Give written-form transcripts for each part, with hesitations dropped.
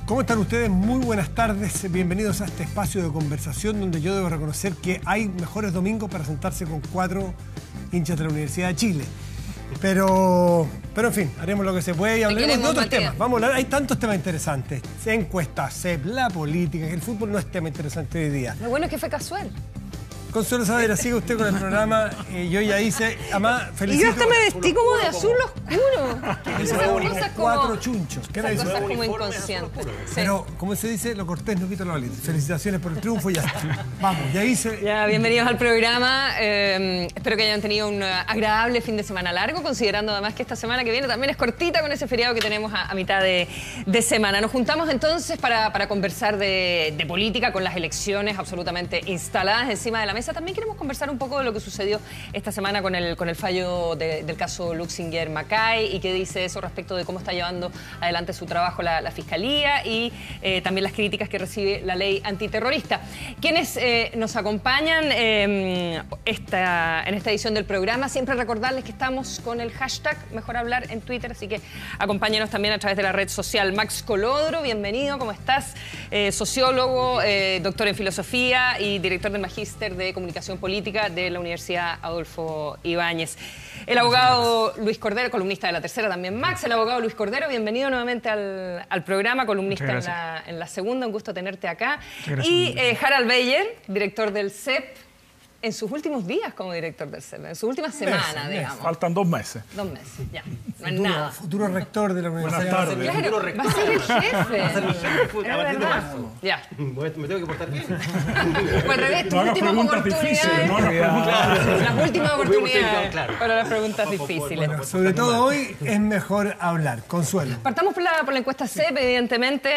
¿Cómo están ustedes? Muy buenas tardes. Bienvenidos a este espacio de conversación donde yo debo reconocer que hay mejores domingos para sentarse con 4 hinchas de la Universidad de Chile. Pero en fin, haremos lo que se puede y hablaremos de otros temas. Vamos a hablar, hay tantos temas interesantes. Encuestas, CEP, la política, el fútbol no es tema interesante hoy día. Lo bueno es que fue casual. Consuelo Saavedra, sigue usted con el programa. Yo ya hice, además, felicito. Y yo hasta me vestí como de azul oscuro. Esas cosas como 4 chunchos. ¿Qué esas cosas como inconscientes. Sí. Pero, como se dice, lo cortés no quita lo valiente. Felicitaciones por el triunfo y ya está. Vamos, ya hice. Ya, bienvenidos al programa. Espero que hayan tenido un agradable fin de semana largo, considerando además que esta semana que viene también es cortita con ese feriado que tenemos a mitad de semana. Nos juntamos entonces para conversar de política con las elecciones absolutamente instaladas encima de la mesa. También queremos conversar un poco de lo que sucedió esta semana con el fallo del caso Luxinger-Macay y qué dice eso respecto de cómo está llevando adelante su trabajo la Fiscalía y también las críticas que recibe la ley antiterrorista. Quienes nos acompañan en esta edición del programa, siempre recordarles que estamos con el hashtag Mejor Hablar en Twitter, así que acompáñenos también a través de la red social. Max Colodro, bienvenido, ¿cómo estás? Sociólogo, doctor en filosofía y director del Magíster de Comunicación Política de la Universidad Adolfo Ibáñez. El abogado Luis Cordero, columnista de La Tercera también, Max. El abogado Luis Cordero, bienvenido nuevamente al programa, columnista en la segunda, un gusto tenerte acá. Y Harald Beyer, director del CEP, en sus últimos días como director del CEP, en sus últimas semanas, digamos. Faltan 2 meses. 2 meses, ya. No es nada. Futuro rector de la Universidad. Buenas tardes. Claro, va a ser el jefe. Va a ser el jefe a partir de marzo. Ya. Me tengo que portar bien. O al revés, tus No hagas últimas preguntas oportunidades. difíciles, no hagas preguntas. Las últimas oportunidades Claro. para las preguntas difíciles. Bueno, sobre todo hoy es mejor hablar. Consuelo. Partamos por la encuesta CEP, evidentemente.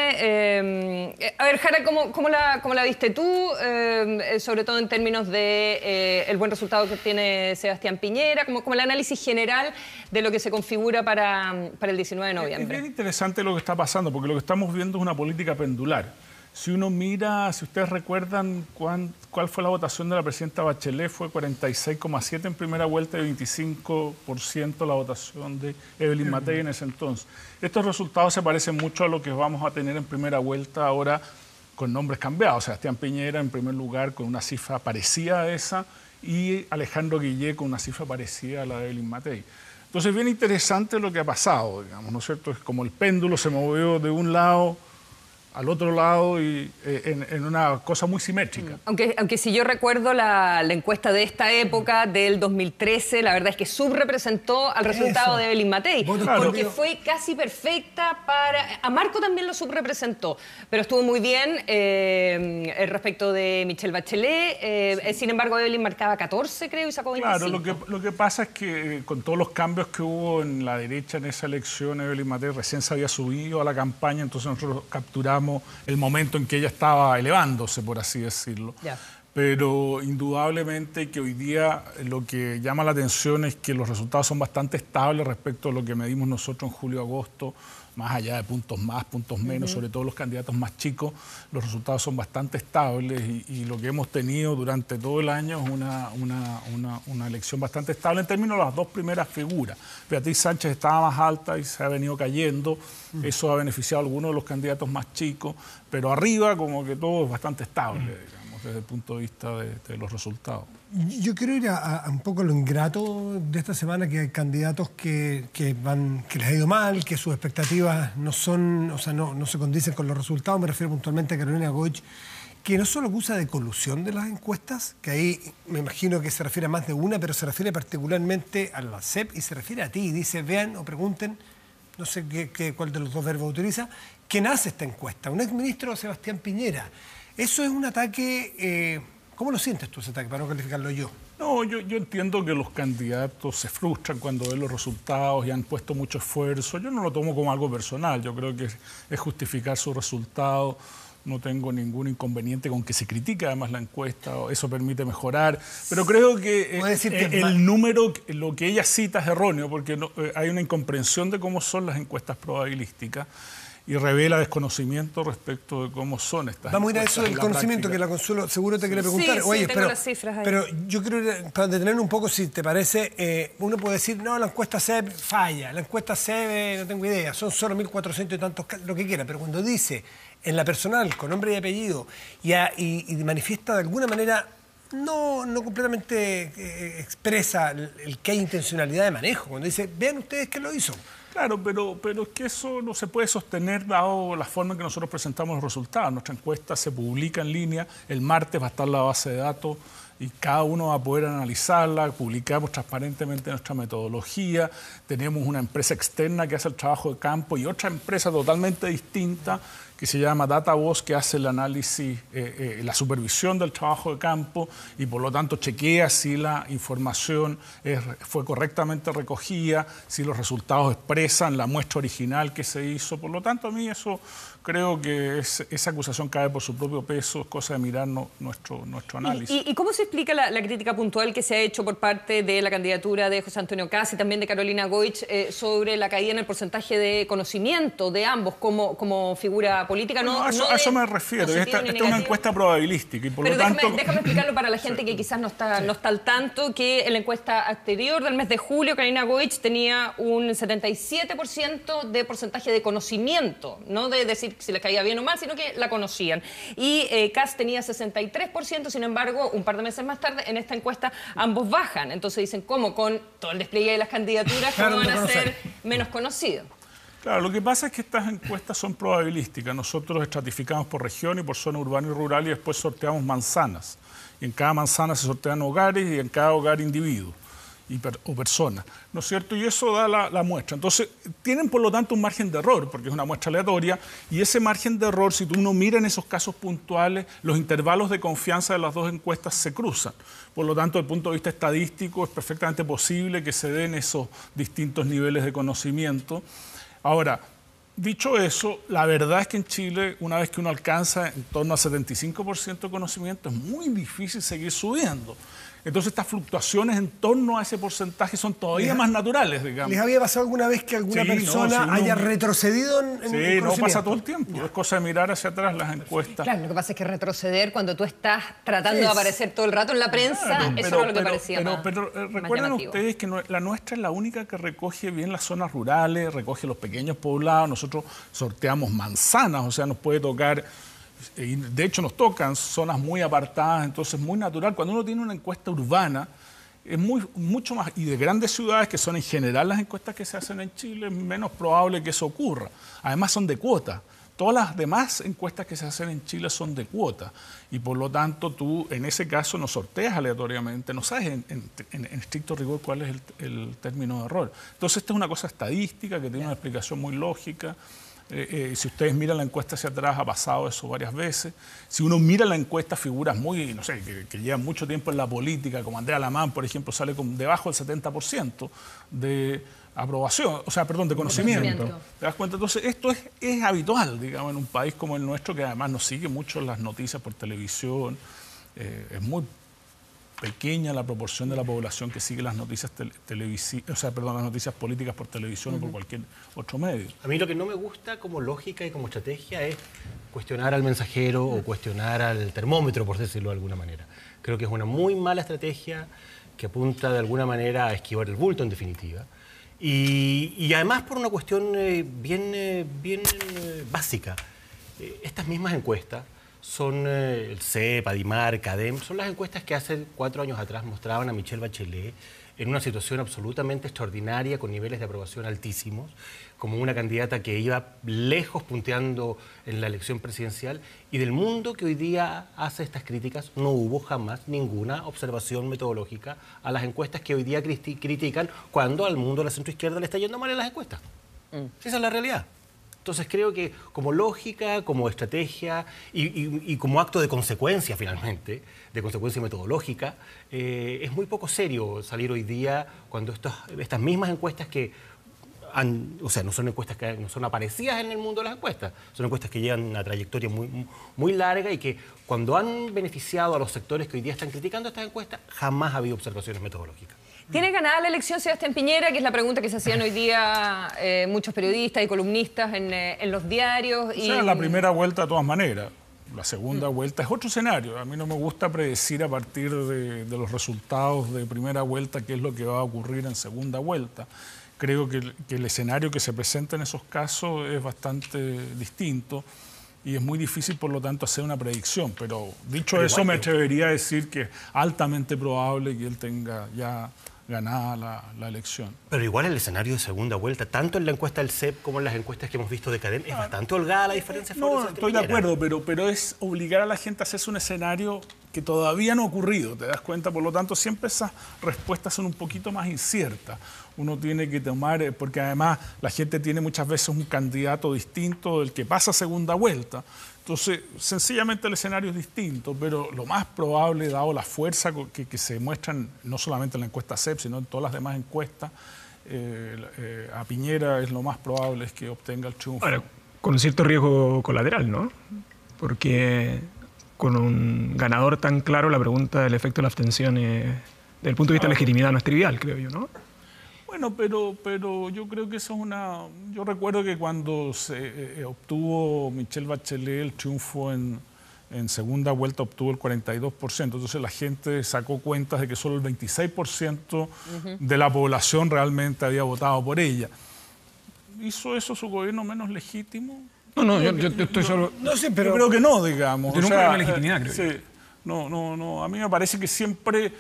A ver, Jara, ¿cómo la viste tú? Sobre todo en términos de el buen resultado que tiene Sebastián Piñera, como el análisis general de lo que se configura para el 19 de noviembre. Es bien interesante lo que está pasando, porque lo que estamos viendo es una política pendular. Si uno mira, si ustedes recuerdan cuál fue la votación de la presidenta Bachelet, fue 46,7 en primera vuelta y 25% la votación de Evelyn Matei en ese entonces. Estos resultados se parecen mucho a lo que vamos a tener en primera vuelta ahora con nombres cambiados. Sebastián Piñera en primer lugar con una cifra parecida a esa y Alejandro Guillé con una cifra parecida a la de Evelyn Matei. Entonces es bien interesante lo que ha pasado, digamos, ¿no es cierto? Es como el péndulo se movió de un lado al otro lado y en una cosa muy simétrica. Aunque si yo recuerdo la encuesta de esta época, del 2013, la verdad es que subrepresentó al resultado de Evelyn Matei, porque fue casi perfecta a Marco también lo subrepresentó, pero estuvo muy bien respecto de Michelle Bachelet, sin embargo Evelyn marcaba 14, creo, y sacó 25. Claro, lo que pasa es que con todos los cambios que hubo en la derecha en esa elección, Evelyn Matei recién se había subido a la campaña, entonces nosotros capturamos el momento en que ella estaba elevándose, por así decirlo. Ya. Pero indudablemente que hoy día lo que llama la atención es que los resultados son bastante estables respecto a lo que medimos nosotros en julio-agosto, más allá de puntos más, puntos menos, sobre todo los candidatos más chicos, los resultados son bastante estables y lo que hemos tenido durante todo el año es una elección bastante estable en términos de las 2 primeras figuras. Beatriz Sánchez estaba más alta y se ha venido cayendo, eso ha beneficiado a algunos de los candidatos más chicos, pero arriba como que todo es bastante estable, digamos, desde el punto de vista de los resultados. Yo quiero ir a un poco lo ingrato de esta semana, que hay candidatos que les ha ido mal, que sus expectativas no se condicen con los resultados. Me refiero puntualmente a Carolina Goich, que no solo acusa de colusión de las encuestas, que ahí me imagino que se refiere a más de una, pero se refiere particularmente a la CEP y se refiere a ti. Dice, vean o pregunten, no sé cuál de los 2 verbos utiliza, ¿quién hace esta encuesta? Un exministro, Sebastián Piñera. Eso es un ataque... ¿Cómo lo sientes tú ese ataque, para no calificarlo yo? No, yo entiendo que los candidatos se frustran cuando ven los resultados y han puesto mucho esfuerzo. Yo no lo tomo como algo personal, yo creo que es justificar su resultado. No tengo ningún inconveniente con que se critique además la encuesta, eso permite mejorar, pero creo que el número, lo que ella cita es erróneo, porque hay una incomprensión de cómo son las encuestas probabilísticas. y revela desconocimiento respecto de cómo son estas. Vamos a ir a eso del conocimiento, práctica. que la Consuelo seguro te quiere preguntar. Sí, Oye, tengo las cifras ahí. pero yo creo, para detener un poco, si te parece, uno puede decir, no, la encuesta CEP falla, la encuesta CEP no tengo idea, son solo 1.400 y tantos, lo que quiera, pero cuando dice en la personal, con nombre y apellido, y manifiesta de alguna manera, no completamente expresa el que hay intencionalidad de manejo, cuando dice, vean ustedes que lo hizo. Claro, pero es que eso no se puede sostener dado la forma en que nosotros presentamos los resultados. Nuestra encuesta se publica en línea, el martes va a estar la base de datos y cada uno va a poder analizarla, publicamos transparentemente nuestra metodología, tenemos una empresa externa que hace el trabajo de campo y otra empresa totalmente distinta que se llama DataVoz, que hace el análisis, la supervisión del trabajo de campo y por lo tanto chequea si la información fue correctamente recogida, si los resultados expresan la muestra original que se hizo. Por lo tanto, a mí eso creo que esa acusación cae por su propio peso, es cosa de mirar nuestro análisis. ¿Y cómo se explica la crítica puntual que se ha hecho por parte de la candidatura de José Antonio Kast y también de Carolina Goich sobre la caída en el porcentaje de conocimiento de ambos como figura política? No, a eso me refiero. Esta es una encuesta probabilística y por lo tanto... Déjame explicarlo para la gente que quizás no está al tanto, que en la encuesta anterior del mes de julio, Carolina Goich tenía un 77% de porcentaje de conocimiento, no de decir si les caía bien o mal, sino que la conocían. Y Kast tenía 63%, sin embargo, un par de meses más tarde, en esta encuesta ambos bajan. Entonces dicen, ¿cómo? Con todo el despliegue de las candidaturas, ¿cómo van a ser menos conocidos? Claro, lo que pasa es que estas encuestas son probabilísticas. Nosotros estratificamos por región y por zona urbana y rural y después sorteamos manzanas. Y en cada manzana se sortean hogares y en cada hogar individuos o personas, ¿no es cierto? Y eso da la muestra. Entonces, tienen por lo tanto un margen de error, porque es una muestra aleatoria, y ese margen de error, si uno mira en esos casos puntuales, los intervalos de confianza de las dos encuestas se cruzan. Por lo tanto, desde el punto de vista estadístico, es perfectamente posible que se den esos distintos niveles de conocimiento. Ahora, dicho eso, la verdad es que en Chile, una vez que uno alcanza en torno al 75% de conocimiento, es muy difícil seguir subiendo. Entonces, estas fluctuaciones en torno a ese porcentaje son todavía más naturales, digamos. ¿Les había pasado alguna vez que alguna persona haya retrocedido en Sí, no pasa todo el tiempo. Es cosa de mirar hacia atrás las encuestas. Claro, lo que pasa es que retroceder cuando tú estás tratando de aparecer todo el rato en la prensa, eso era lo que parecía Pero recuerden ustedes que la nuestra es la única que recoge bien las zonas rurales, recoge los pequeños poblados. Nosotros sorteamos manzanas, o sea, nos puede tocar... Y de hecho nos tocan zonas muy apartadas, entonces es muy natural. Cuando uno tiene una encuesta urbana, es mucho más, y de grandes ciudades, que son en general las encuestas que se hacen en Chile, es menos probable que eso ocurra. Además son de cuota. Todas las demás encuestas que se hacen en Chile son de cuota. Y por lo tanto tú en ese caso no sorteas aleatoriamente, no sabes en estricto rigor cuál es el término de error. Entonces esta es una cosa estadística que tiene una explicación muy lógica. Si ustedes miran la encuesta hacia atrás, ha pasado eso varias veces. Si uno mira la encuesta, figuras muy, no sé, que llevan mucho tiempo en la política, como Andrea Lamán, por ejemplo, sale debajo del 70% de aprobación, o sea, perdón, de conocimiento. ¿Te das cuenta? Entonces, esto es habitual, digamos, en un país como el nuestro, que además nos sigue mucho las noticias por televisión. Es muy pequeña la proporción de la población que sigue las noticias las noticias políticas por televisión o por cualquier otro medio. A mí lo que no me gusta como lógica y como estrategia es cuestionar al mensajero o cuestionar al termómetro, por decirlo de alguna manera. Creo que es una muy mala estrategia que apunta de alguna manera a esquivar el bulto, en definitiva. Y además por una cuestión bien básica. Estas mismas encuestas son el CEP, Adimar, CADEM, son las encuestas que hace 4 años atrás mostraban a Michelle Bachelet en una situación absolutamente extraordinaria, con niveles de aprobación altísimos, como una candidata que iba lejos punteando en la elección presidencial, y del mundo que hoy día hace estas críticas no hubo jamás ninguna observación metodológica a las encuestas que hoy día critican cuando al mundo de la centroizquierda le está yendo mal en las encuestas. Esa es la realidad. Entonces creo que como lógica, como estrategia y como acto de consecuencia finalmente, de consecuencia metodológica, es muy poco serio salir hoy día cuando estas mismas encuestas no son encuestas que no son aparecidas en el mundo de las encuestas, son encuestas que llevan una trayectoria muy larga y que cuando han beneficiado a los sectores que hoy día están criticando estas encuestas, jamás ha habido observaciones metodológicas. ¿Tiene ganada la elección Sebastián Piñera? Que es la pregunta que se hacían hoy día muchos periodistas y columnistas en los diarios. O sea, la primera vuelta de todas maneras. La segunda vuelta es otro escenario. A mí no me gusta predecir a partir de los resultados de primera vuelta qué es lo que va a ocurrir en segunda vuelta. Creo que el escenario que se presenta en esos casos es bastante distinto y es muy difícil, por lo tanto, hacer una predicción. Pero dicho eso, me atrevería a decir que es altamente probable que él tenga ya ganada la elección. Pero igual el escenario de segunda vuelta, tanto en la encuesta del CEP como en las encuestas que hemos visto de Cadem, es bastante holgada la diferencia. No, estoy de acuerdo, pero es obligar a la gente a hacerse un escenario que todavía no ha ocurrido, ¿te das cuenta? Por lo tanto, siempre esas respuestas son un poquito más inciertas. Uno tiene que tomar, porque además la gente tiene muchas veces un candidato distinto del que pasa a segunda vuelta. Entonces, sencillamente el escenario es distinto, pero lo más probable, dado la fuerza que se muestran no solamente en la encuesta CEP, sino en todas las demás encuestas, a Piñera es lo más probable es que obtenga el triunfo. Ahora, con un cierto riesgo colateral, ¿no? Porque con un ganador tan claro, la pregunta del efecto de la abstención, desde el punto de vista de legitimidad, no es trivial, creo yo, ¿no? Bueno, pero yo creo que eso es una... Yo recuerdo que cuando se obtuvo Michelle Bachelet el triunfo en segunda vuelta, obtuvo el 42%. Entonces la gente sacó cuentas de que solo el 26% de la población realmente había votado por ella. ¿Hizo eso su gobierno menos legítimo? No, yo estoy solo... No sé, pero... Yo creo que no, digamos. Tiene un problema de legitimidad, creo yo. Sí. No. A mí me parece que siempre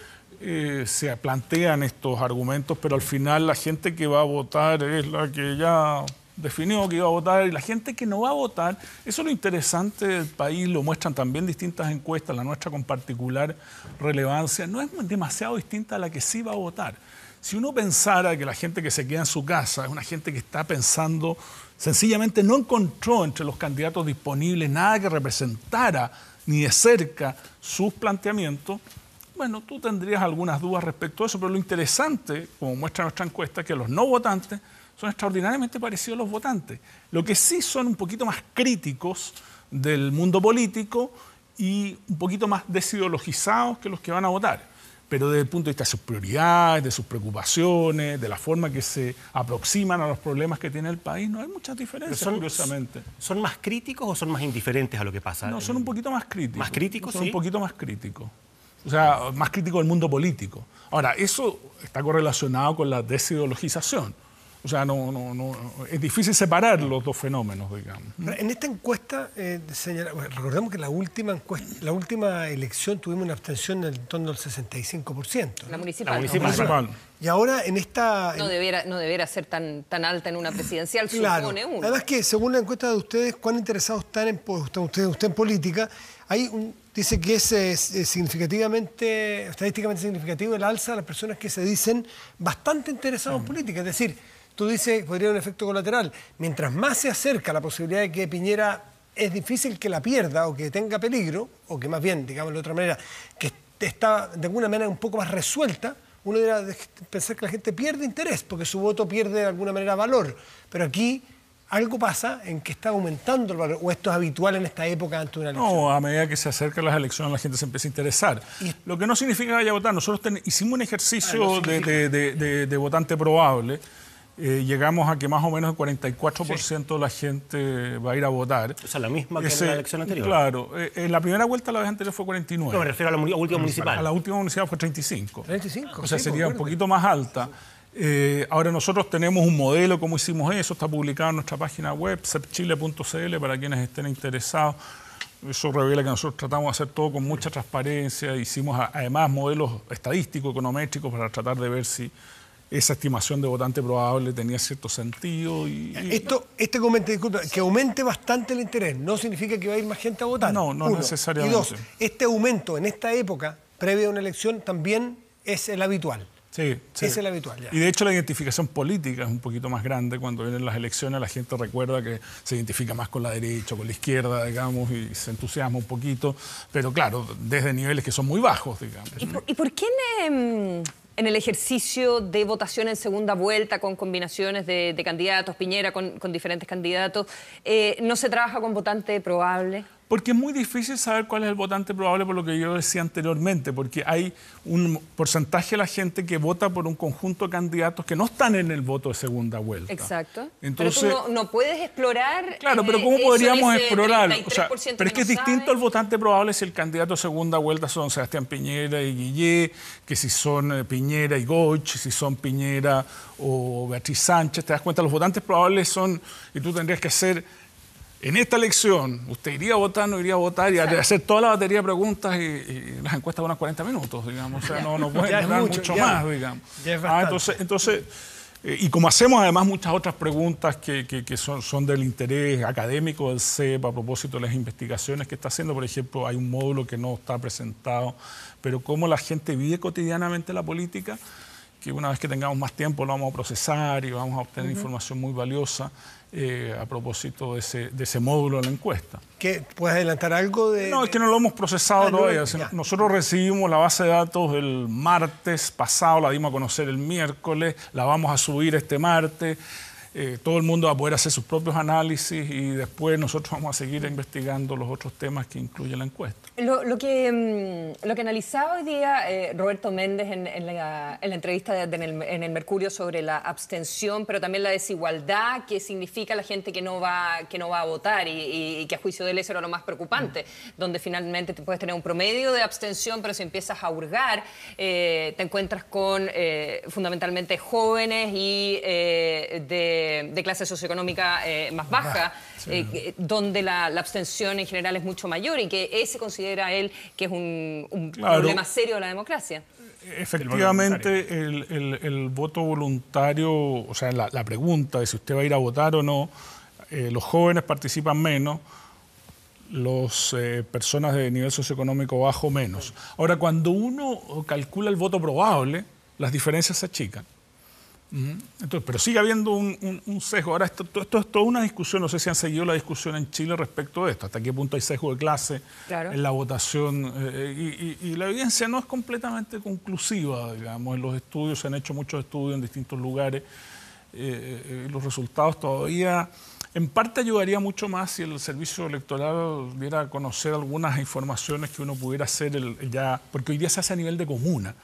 se plantean estos argumentos, pero al final la gente que va a votar es la que ya definió que iba a votar, y la gente que no va a votar, eso es lo interesante del país, lo muestran también distintas encuestas, la nuestra con particular relevancia, no es demasiado distinta a la que sí va a votar. Si uno pensara que la gente que se queda en su casa es una gente que está pensando, sencillamente no encontró entre los candidatos disponibles nada que representara ni de cerca sus planteamientos, bueno, tú tendrías algunas dudas respecto a eso, pero lo interesante, como muestra nuestra encuesta, es que los no votantes son extraordinariamente parecidos a los votantes. Lo que sí son un poquito más críticos del mundo político y un poquito más desideologizados que los que van a votar. Pero desde el punto de vista de sus prioridades, de sus preocupaciones, de la forma que se aproximan a los problemas que tiene el país, no hay muchas diferencias, curiosamente. ¿Son más críticos o son más indiferentes a lo que pasa? No, son un poquito más críticos. ¿Más críticos, Son sí? un poquito más críticos. O sea, más críticos del mundo político. Ahora, eso está correlacionado con la desideologización. O sea, es difícil separar los dos fenómenos, digamos. En esta encuesta, recordemos que la última elección tuvimos una abstención en torno al 65%. La municipal. La municipal. Y ahora en esta... No debiera ser tan alta en una presidencial, Claro. supone uno. Además que, según la encuesta de ustedes, cuán interesados están usted en política, dice que es estadísticamente significativo el alza de las personas que se dicen bastante interesados en política. Es decir, tú dices, podría haber un efecto colateral. Mientras más se acerca la posibilidad de que Piñera es difícil que la pierda o que tenga peligro, o que más bien, digamos de otra manera, que está de alguna manera un poco más resuelta, uno debería pensar que la gente pierde interés, porque su voto pierde de alguna manera valor. Pero aquí algo pasa en que está aumentando el valor, o esto es habitual en esta época ante una elección. No, a medida que se acercan las elecciones la gente se empieza a interesar. Lo que no significa que vaya a votar. Nosotros hicimos un ejercicio de votante probable. Llegamos a que más o menos el 44% de la gente va a ir a votar. O sea, la misma que en la elección anterior. Claro. En la primera vuelta la vez anterior fue 49. No, me refiero a la última municipal. A la última municipal fue 35. 35, O sea, sí, sería un poquito más alta. Ahora nosotros tenemos un modelo, cómo hicimos eso, está publicado en nuestra página web, cepchile.cl, para quienes estén interesados. Eso revela que nosotros tratamos de hacer todo con mucha transparencia. Hicimos además modelos estadísticos, econométricos, para tratar de ver si esa estimación de votante probable tenía cierto sentido. Este comentario, disculpa, que aumente bastante el interés, ¿no significa que va a ir más gente a votar? No necesariamente. Y dos, este aumento en esta época, previa a una elección, también es el habitual. Sí. Es el habitual, ya. Y de hecho la identificación política es un poquito más grande. Cuando vienen las elecciones la gente recuerda que se identifica más con la derecha, con la izquierda, digamos, y se entusiasma un poquito. Pero claro, desde niveles que son muy bajos, digamos. ¿Y por qué en el ejercicio de votación en segunda vuelta con combinaciones de candidatos, Piñera con diferentes candidatos, no se trabaja con votante probable? Porque es muy difícil saber cuál es el votante probable, por lo que yo decía anteriormente, porque hay un porcentaje de la gente que vota por un conjunto de candidatos que no están en el voto de segunda vuelta. Exacto. Entonces, pero tú no puedes explorar. Claro, pero ¿cómo podríamos explorar? O sea, pero es que es no distinto sabe. el votante probable si el candidato de segunda vuelta son Sebastián Piñera y Guillé, que si son Piñera y Goich, si son Piñera o Beatriz Sánchez. Te das cuenta, los votantes probables son, y tú tendrías que hacer. En esta elección, usted iría a votar, no iría a votar, y hacer toda la batería de preguntas y las encuestas unas 40 minutos, digamos. O sea, no pueden durar mucho más, digamos. Ya es bastante. Entonces y como hacemos además muchas otras preguntas que son del interés académico del CEP a propósito de las investigaciones que está haciendo, por ejemplo, hay un módulo que no está presentado, pero cómo la gente vive cotidianamente la política, que una vez que tengamos más tiempo lo vamos a procesar y vamos a obtener información muy valiosa a propósito de ese módulo de la encuesta. ¿Qué, ¿Puedes adelantar algo de...? No, es que no lo hemos procesado todavía. ya. Nosotros recibimos la base de datos el martes pasado, la dimos a conocer el miércoles, la vamos a subir este martes. Todo el mundo va a poder hacer sus propios análisis y después nosotros vamos a seguir investigando los otros temas que incluye la encuesta. Lo que analizaba hoy día Roberto Méndez en la entrevista en el Mercurio sobre la abstención, pero también la desigualdad que significa la gente que no va a votar y que a juicio de él eso era lo más preocupante, donde finalmente te puedes tener un promedio de abstención, pero si empiezas a hurgar te encuentras con fundamentalmente jóvenes y de clase socioeconómica más baja, donde la abstención en general es mucho mayor y que ese considera él que es un problema serio de la democracia. Efectivamente, el voto voluntario, o sea, la pregunta de si usted va a ir a votar o no, los jóvenes participan menos, las personas de nivel socioeconómico bajo menos. Ahora, cuando uno calcula el voto probable, las diferencias se achican. Entonces, pero sigue habiendo un sesgo. Ahora, esto es toda una discusión, no sé si han seguido la discusión en Chile respecto de esto, hasta qué punto hay sesgo de clase en la votación. Y la evidencia no es completamente conclusiva, digamos. En los estudios, se han hecho muchos estudios en distintos lugares. Los resultados todavía, en parte ayudaría mucho más si el servicio electoral diera a conocer algunas informaciones que uno pudiera hacer porque hoy día se hace a nivel de comuna.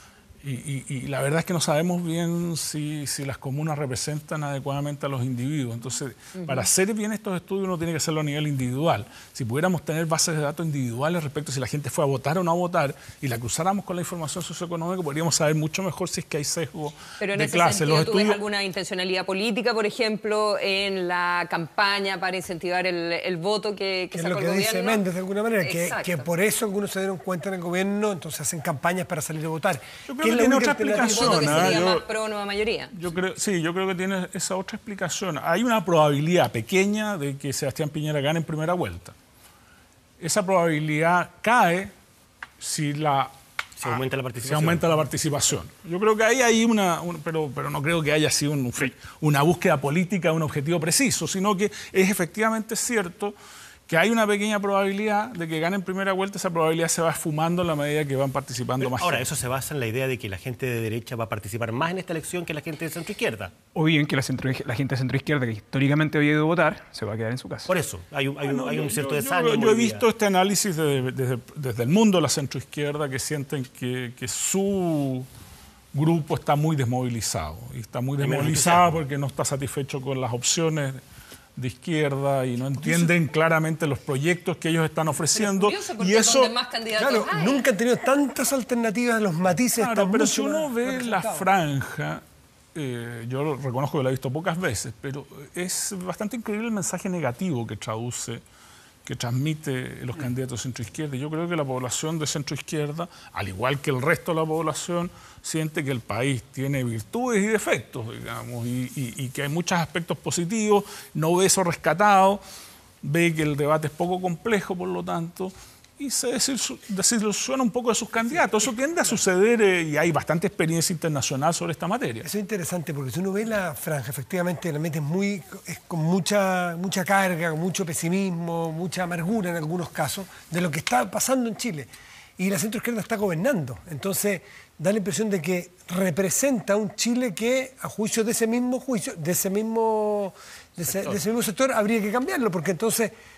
Y la verdad es que no sabemos bien si las comunas representan adecuadamente a los individuos. Entonces, para hacer bien estos estudios uno tiene que hacerlo a nivel individual. Si pudiéramos tener bases de datos individuales respecto a si la gente fue a votar o no a votar y la cruzáramos con la información socioeconómica, podríamos saber mucho mejor si es que hay sesgo de clase. Pero en ese sentido, ¿tú ves alguna intencionalidad política, por ejemplo, en la campaña para incentivar el voto que sacó el gobierno? Es lo que dice Méndez de alguna manera, que por eso algunos se dieron cuenta en el gobierno, entonces hacen campañas para salir a votar. Yo creo que tiene otra explicación. Voto que sería más pro nueva mayoría. Yo creo que tiene esa otra explicación. Hay una probabilidad pequeña de que Sebastián Piñera gane en primera vuelta. Esa probabilidad cae si se aumenta la participación. Yo creo que ahí hay pero no creo que haya sido una búsqueda política, un objetivo preciso, sino que es efectivamente cierto que hay una pequeña probabilidad de que gane en primera vuelta. Esa probabilidad se va esfumando en la medida que van participando más. Ahora, eso se basa en la idea de que la gente de derecha va a participar más en esta elección que la gente de centroizquierda. O bien que la gente de centroizquierda, que históricamente había ido a votar, se va a quedar en su casa. Por eso, hay un cierto desánimo. Yo he visto este análisis desde el mundo de la centroizquierda, que sienten que su grupo está muy desmovilizado. Y está muy desmovilizado porque no está satisfecho con las opciones de izquierda y no entienden claramente los proyectos que ellos están ofreciendo. Y eso, más claro, nunca han tenido tantas alternativas, los matices. Claro, pero si uno ve la franja, yo lo reconozco que la he visto pocas veces, pero es bastante increíble el mensaje negativo que transmite los candidatos de centroizquierda. Yo creo que la población de centroizquierda, al igual que el resto de la población, siente que el país tiene virtudes y defectos, digamos, y que hay muchos aspectos positivos, no ve eso rescatado, ve que el debate es poco complejo, por lo tanto, y se desilusiona un poco de sus candidatos. Eso tiende a suceder y hay bastante experiencia internacional sobre esta materia. Eso es interesante porque si uno ve la franja, efectivamente la mente es con mucha carga, con mucho pesimismo, mucha amargura en algunos casos de lo que está pasando en Chile. Y la centroizquierda está gobernando. Entonces da la impresión de que representa un Chile que, a juicio de ese mismo sector, habría que cambiarlo, porque entonces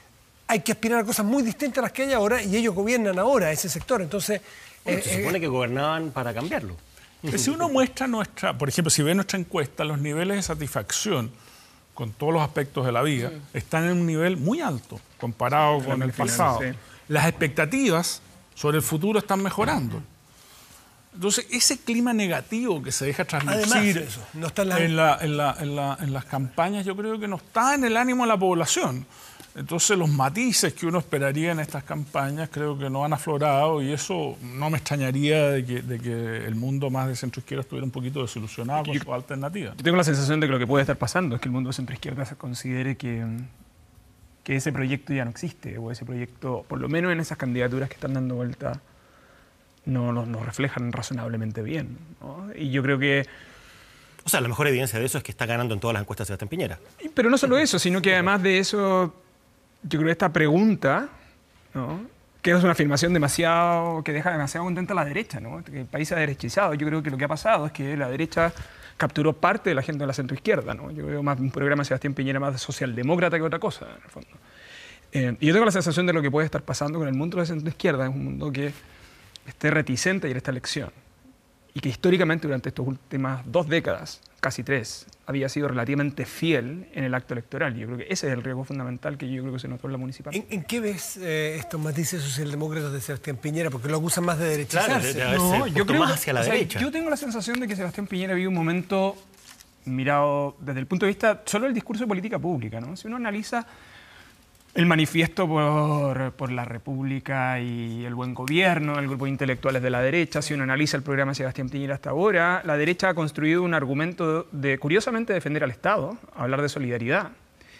hay que aspirar a cosas muy distintas a las que hay ahora y ellos gobiernan ahora ese sector. Entonces, se supone que gobernaban para cambiarlo. Si uno muestra por ejemplo, si ve nuestra encuesta, los niveles de satisfacción con todos los aspectos de la vida están en un nivel muy alto comparado con el pasado. Sí. Las expectativas sobre el futuro están mejorando. Entonces, ese clima negativo que se deja transmitir eso, no está en las campañas, yo creo que no está en el ánimo de la población. Entonces, los matices que uno esperaría en estas campañas creo que no han aflorado y eso no me extrañaría de que el mundo más de centro-izquierda estuviera un poquito desilusionado con su alternativa. Yo tengo la sensación de que lo que puede estar pasando es que el mundo de centro-izquierda se considere que ese proyecto ya no existe, o ese proyecto, por lo menos en esas candidaturas que están dando vuelta, no nos reflejan razonablemente bien, ¿no? Y yo creo que... O sea, la mejor evidencia de eso es que está ganando en todas las encuestas Sebastián Piñera. Pero no solo eso, sino que además de eso, yo creo que esta pregunta, ¿no?, que es una afirmación que deja demasiado contenta a la derecha, ¿no? Que el país se ha derechizado. Yo creo que lo que ha pasado es que la derecha capturó parte de la gente de la centroizquierda, ¿no? Yo veo más un programa de Sebastián Piñera más de socialdemócrata que otra cosa, en el fondo. Y yo tengo la sensación de lo que puede estar pasando con el mundo de la centroizquierda. Es un mundo que esté reticente a ir a esta elección y que históricamente durante estas últimas 2 décadas, casi 3, había sido relativamente fiel en el acto electoral. Yo creo que ese es el riesgo fundamental que yo creo que se notó en la municipal. ¿En qué ves estos matices socialdemócratas de Sebastián Piñera? Porque lo acusan más de derechizarse. Claro, yo creo más hacia la derecha. Yo tengo la sensación de que Sebastián Piñera vive un momento mirado desde el punto de vista solo del discurso de política pública, ¿no? Si uno analiza el manifiesto por la República y el buen gobierno, el grupo de intelectuales de la derecha, si uno analiza el programa de Sebastián Piñera hasta ahora, la derecha ha construido un argumento de, curiosamente, defender al Estado, hablar de solidaridad,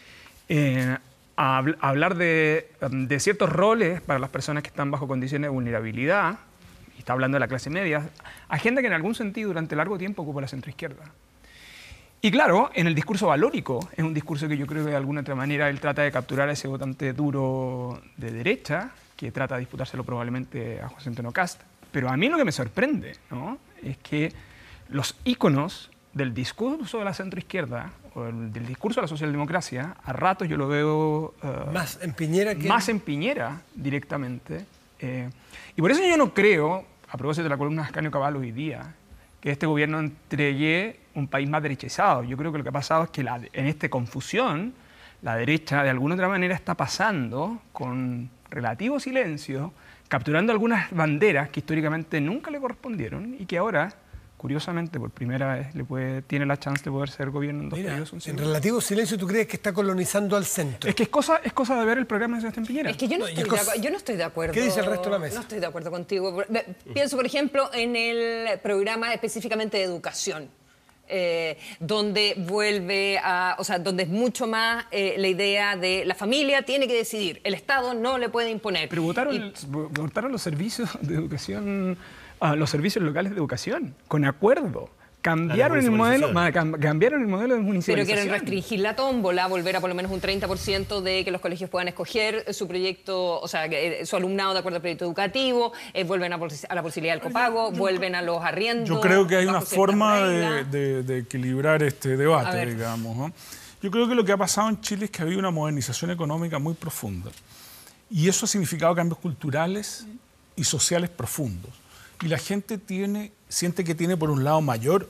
hablar de ciertos roles para las personas que están bajo condiciones de vulnerabilidad, y está hablando de la clase media, agenda que en algún sentido durante largo tiempo ocupó la centroizquierda. Y claro, en el discurso valórico, es un discurso que yo creo que de alguna otra manera él trata de capturar a ese votante duro de derecha, que trata de disputárselo probablemente a José Antonio Kast. Pero a mí lo que me sorprende, ¿no?, es que los íconos del discurso de la centroizquierda, o del discurso de la socialdemocracia, a ratos yo lo veo... más en Piñera que... Más en Piñera, directamente. Y por eso yo no creo, a propósito de la columna de Ascanio Cabal hoy día, que este gobierno entregue un país más derechizado. Yo creo que lo que ha pasado es que en esta confusión, la derecha de alguna otra manera está pasando con relativo silencio, capturando algunas banderas que históricamente nunca le correspondieron y que ahora, curiosamente, por primera vez tiene la chance de poder ser gobierno en 2 periodos. En relativo silencio, ¿tú crees que está colonizando al centro? Es que es cosa de ver el programa de Sebastián Piñera. Es que yo no estoy de acuerdo. ¿Qué dice el resto de la mesa? No estoy de acuerdo contigo. Pienso, por ejemplo, en el programa específicamente de educación. Donde vuelve donde es mucho más la idea de la familia tiene que decidir, el Estado no le puede imponer. Pero votaron los servicios de educación, los servicios locales de educación, con acuerdo. Cambiaron el modelo de municipalización. Pero quieren restringir la tómbola, volver a por lo menos un 30% de que los colegios puedan escoger su proyecto, o sea, su alumnado de acuerdo al proyecto educativo, vuelven a la posibilidad del copago, vuelven a los arriendos. Yo creo que hay una forma de equilibrar este debate, digamos, ¿no? Yo creo que lo que ha pasado en Chile es que ha habido una modernización económica muy profunda. Y eso ha significado cambios culturales y sociales profundos. Y la gente siente que tiene, por un lado, mayor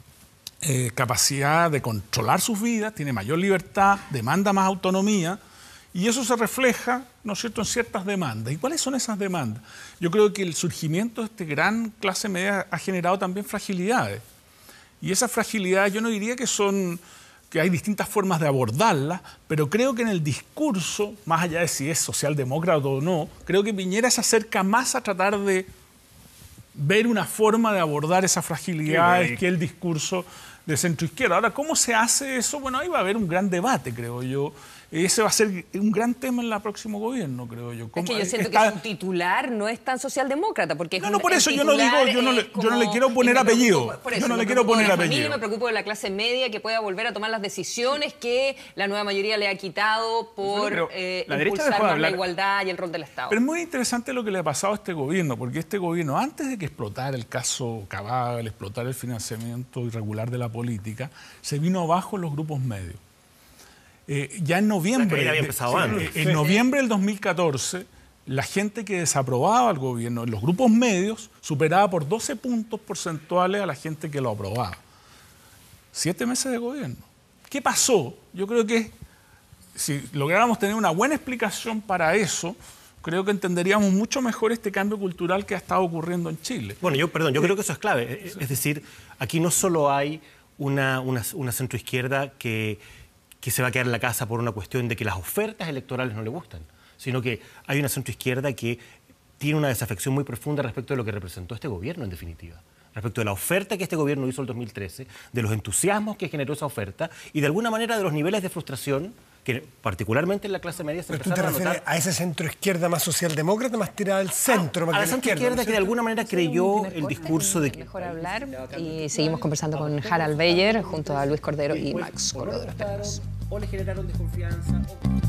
capacidad de controlar sus vidas, tiene mayor libertad, demanda más autonomía, y eso se refleja, ¿no es cierto?, en ciertas demandas. ¿Y cuáles son esas demandas? Yo creo que el surgimiento de esta gran clase media ha generado también fragilidades. Y esas fragilidades yo no diría que hay distintas formas de abordarlas, pero creo que en el discurso, más allá de si es socialdemócrata o no, creo que Piñera se acerca más a tratar de ver una forma de abordar esas fragilidades que el discurso de centroizquierda. Ahora, ¿cómo se hace eso? Bueno, ahí va a haber un gran debate, creo yo. Ese va a ser un gran tema en el próximo gobierno, creo yo. Es que yo siento que su titular no es tan socialdemócrata, porque es por eso yo no le quiero poner apellido. Yo no le quiero poner apellido. Me preocupo de la clase media que pueda volver a tomar las decisiones que la nueva mayoría le ha quitado por impulsar más la igualdad y el rol del Estado. Pero es muy interesante lo que le ha pasado a este gobierno, porque este gobierno, antes de que explotara el caso Cabal, explotara el financiamiento irregular de la política, se vino abajo en los grupos medios. ya en noviembre, había empezado antes. en noviembre del 2014, la gente que desaprobaba al gobierno en los grupos medios superaba por 12 puntos porcentuales a la gente que lo aprobaba. 7 meses de gobierno. ¿Qué pasó? Yo creo que si lográramos tener una buena explicación para eso, creo que entenderíamos mucho mejor este cambio cultural que ha estado ocurriendo en Chile. Bueno, yo creo que eso es clave. Es decir, aquí no solo hay una centroizquierda que se va a quedar en la casa por una cuestión de que las ofertas electorales no le gustan, sino que hay una centroizquierda que tiene una desafección muy profunda respecto de lo que representó este gobierno, en definitiva. Respecto de la oferta que este gobierno hizo el 2013, de los entusiasmos que generó esa oferta y de alguna manera de los niveles de frustración que particularmente en la clase media se Pero tú te empezaron a refieres notar. a ese centro-izquierda más socialdemócrata, más tirada al centro. más A que la a centroizquierda que de alguna manera creyó el discurso de que... Mejor hablar y seguimos conversando con Harald Beyer junto a Luis Cordero y Max Cordero. o le generaron desconfianza.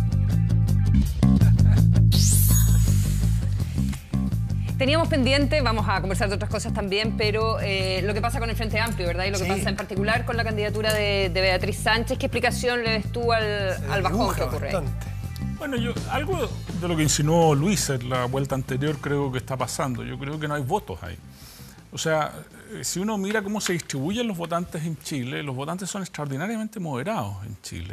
Teníamos pendiente, vamos a conversar de otras cosas también, pero lo que pasa con el Frente Amplio, ¿verdad? Y lo que Sí. pasa en particular con la candidatura de Beatriz Sánchez. ¿Qué explicación le ves tú al bajón Dibuja que ocurre? bastante. Bueno, algo de lo que insinuó Luis en la vuelta anterior creo que está pasando. Yo creo que no hay votos ahí. O sea, si uno mira cómo se distribuyen los votantes en Chile, los votantes son extraordinariamente moderados en Chile.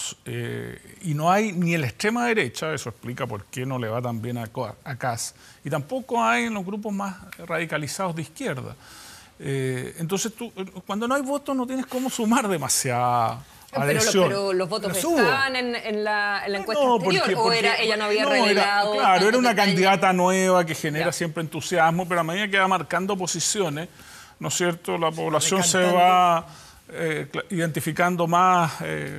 Y no hay ni en la extrema derecha, eso explica por qué no le va tan bien a Kast, y tampoco hay en los grupos más radicalizados de izquierda. Entonces, cuando no hay votos no tienes cómo sumar demasiada adhesión. Pero los votos Pero subo. estaban en la encuesta No, anterior, o ella no había no, revelado. Claro, era una tantos detalles? candidata nueva que genera Ya. siempre entusiasmo, pero a medida que va marcando posiciones, ¿no es cierto?, la población se decantando. va identificando más,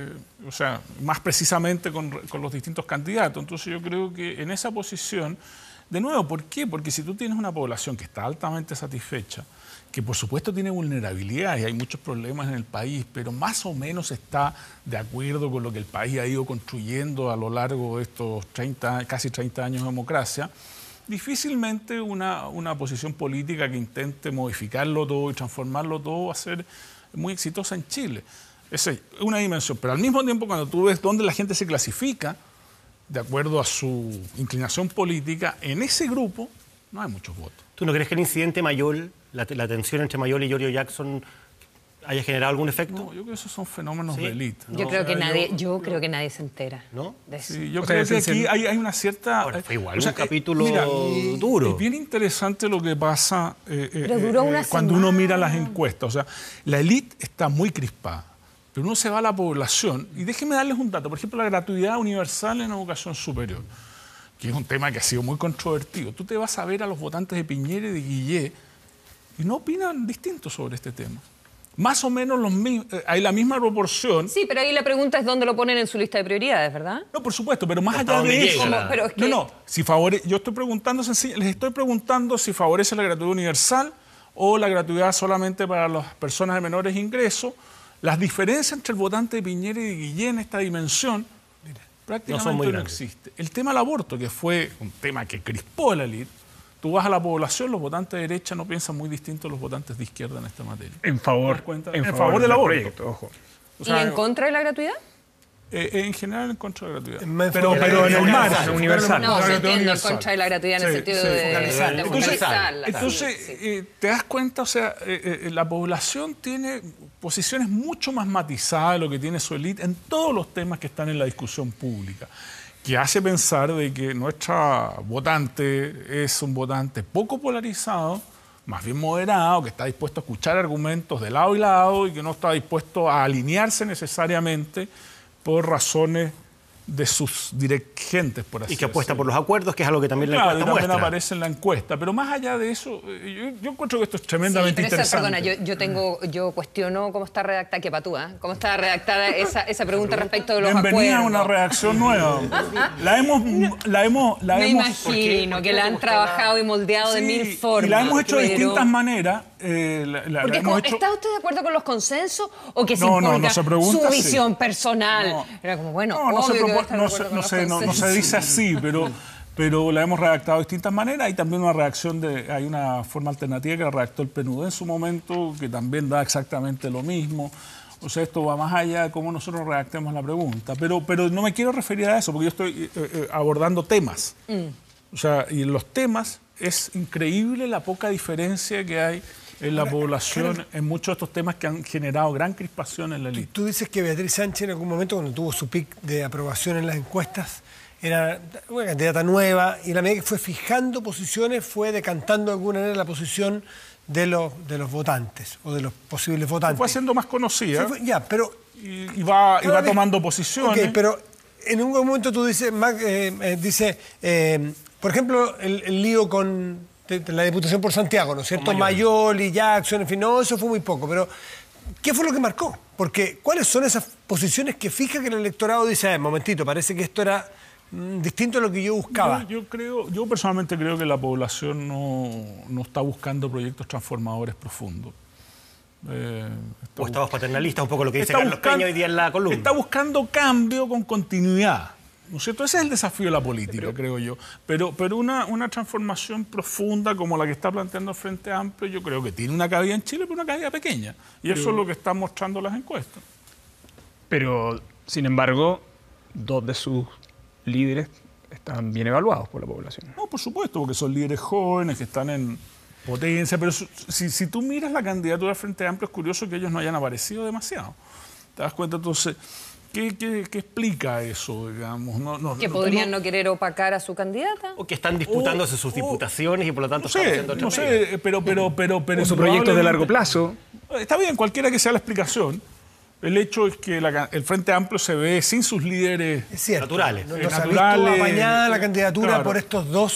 o sea, más precisamente con los distintos candidatos. Entonces yo creo que en esa posición, de nuevo, ¿por qué? Porque si tú tienes una población que está altamente satisfecha, que por supuesto tiene vulnerabilidad y hay muchos problemas en el país, pero más o menos está de acuerdo con lo que el país ha ido construyendo a lo largo de estos casi 30 años de democracia, difícilmente una posición política que intente modificarlo todo y transformarlo todo va a ser muy exitosa en Chile. Esa es una dimensión, pero al mismo tiempo cuando tú ves dónde la gente se clasifica, de acuerdo a su inclinación política, en ese grupo no hay muchos votos. ¿Tú no crees que el incidente Mayol, la tensión entre Mayol y Giorgio Jackson haya generado algún efecto? No, yo creo que esos son fenómenos ¿Sí? de élite. ¿no? Yo creo O sea, que creo que nadie se entera. ¿No? De eso. Sí, yo O sea, creo que es aquí hay una cierta... Ahora, fue igual o sea, un capítulo mira, duro. Es bien interesante lo que pasa Pero duró una cuando uno semana. mira las encuestas. O sea, la élite está muy crispada, pero uno se va a la población. Y déjenme darles un dato. Por ejemplo, la gratuidad universal en educación superior, que es un tema que ha sido muy controvertido. Tú te vas a ver a los votantes de Piñera y de Guillé y no opinan distinto sobre este tema. Más o menos hay la misma proporción. Sí, pero ahí la pregunta es dónde lo ponen en su lista de prioridades, ¿verdad? No, por supuesto, pero más Hasta allá dónde de llega eso. la- Pero es que- Yo estoy preguntando, les estoy preguntando si favorece la gratuidad universal o la gratuidad solamente para las personas de menores ingresos. Las diferencias entre el votante de Piñera y de Guillén en esta dimensión prácticamente muy no grandes. existe. El tema del aborto, que fue un tema que crispó a la élite, tú vas a la población, los votantes de derecha no piensan muy distinto a los votantes de izquierda en esta materia. En ¿Te favor, das cuenta? en En favor favor del del aborto. proyecto, ojo. O ¿Y sea, en contra de la gratuidad? En general en contra de la gratuidad. Más Pero enfocado en el universal. margen. Universal. No, La se gratuidad entiende en universal. contra de la gratuidad en el Sí, sentido sí, de focalizarla. focalizarla. Entonces, Sí, sí. te das cuenta, o sea, la población tiene posiciones mucho más matizadas de lo que tiene su élite en todos los temas que están en la discusión pública, que hace pensar de que nuestra votante es un votante poco polarizado, más bien moderado, que está dispuesto a escuchar argumentos de lado y lado y que no está dispuesto a alinearse necesariamente por razones de sus dirigentes, por así Y que apuesta decirlo. por los acuerdos, que es algo que también la Claro, y encuesta también muestra. aparece en la encuesta. Pero más allá de eso, yo encuentro que esto es Sí, tremendamente pero esa, interesante. perdona, yo cuestiono cómo está redactada, que patúa, cómo está redactada esa pregunta respecto de los Bienvenida a acuerdos. una reacción nueva. La hemos Me imagino que la han trabajado y moldeado de sí, mil formas. y la hemos hecho de pero- distintas maneras. La Porque hemos hecho... ¿está usted de acuerdo con los consensos o que se No, no, imponga no se pregunta su así. visión personal? No. Era como, bueno, No, no se, obvio que va a propo- estar de no, acuerdo se, con no, los se, no, no se consensos. dice así, pero la hemos redactado de distintas maneras. Hay también una reacción hay una forma alternativa que la redactó el PNUD en su momento, que también da exactamente lo mismo. O sea, esto va más allá de cómo nosotros redactemos la pregunta. Pero no me quiero referir a eso, porque yo estoy abordando temas. O sea, y en los temas es increíble la poca diferencia que hay en la población en muchos de estos temas que han generado gran crispación en la élite. Tú dices que Beatriz Sánchez en algún momento, cuando tuvo su pic de aprobación en las encuestas, era una candidata nueva y a la medida que fue fijando posiciones, fue decantando de alguna manera la posición de los votantes o de los posibles votantes. Fue siendo más conocida pero... y va tomando posiciones. Ok, pero en un momento tú dices, por ejemplo, el lío con la Diputación por Santiago, ¿no es cierto? Mayol y Jackson, en fin, no, eso fue muy poco, pero ¿qué fue lo que marcó? Porque ¿cuáles son esas posiciones que fija que el electorado dice, momentito, parece que esto era distinto a lo que yo buscaba? Yo personalmente creo que la población no está buscando proyectos transformadores profundos. O estamos paternalistas, un poco lo que dice Carlos Peña hoy día en la columna. Está buscando cambio con continuidad, ¿no es cierto? Ese es el desafío de la política, creo yo. Pero una transformación profunda como la que está planteando el Frente Amplio, yo creo que tiene una cabida en Chile, pero una cabida pequeña. Y eso es lo que están mostrando las encuestas. Pero, sin embargo, dos de sus líderes están bien evaluados por la población. No, por supuesto, porque son líderes jóvenes que están en potencia, pero si tú miras la candidatura del Frente Amplio, es curioso que ellos no hayan aparecido demasiado. ¿Te das cuenta? Entonces, ¿qué explica eso, digamos? Que podrían no querer opacar a su candidata. O que están disputándose sus diputaciones y por lo tanto están haciendo otra no sé, pero o su proyectos de largo plazo. Está bien, cualquiera que sea la explicación. El hecho es que el Frente Amplio se ve sin sus líderes naturales. No se ha visto apañada la candidatura por estos dos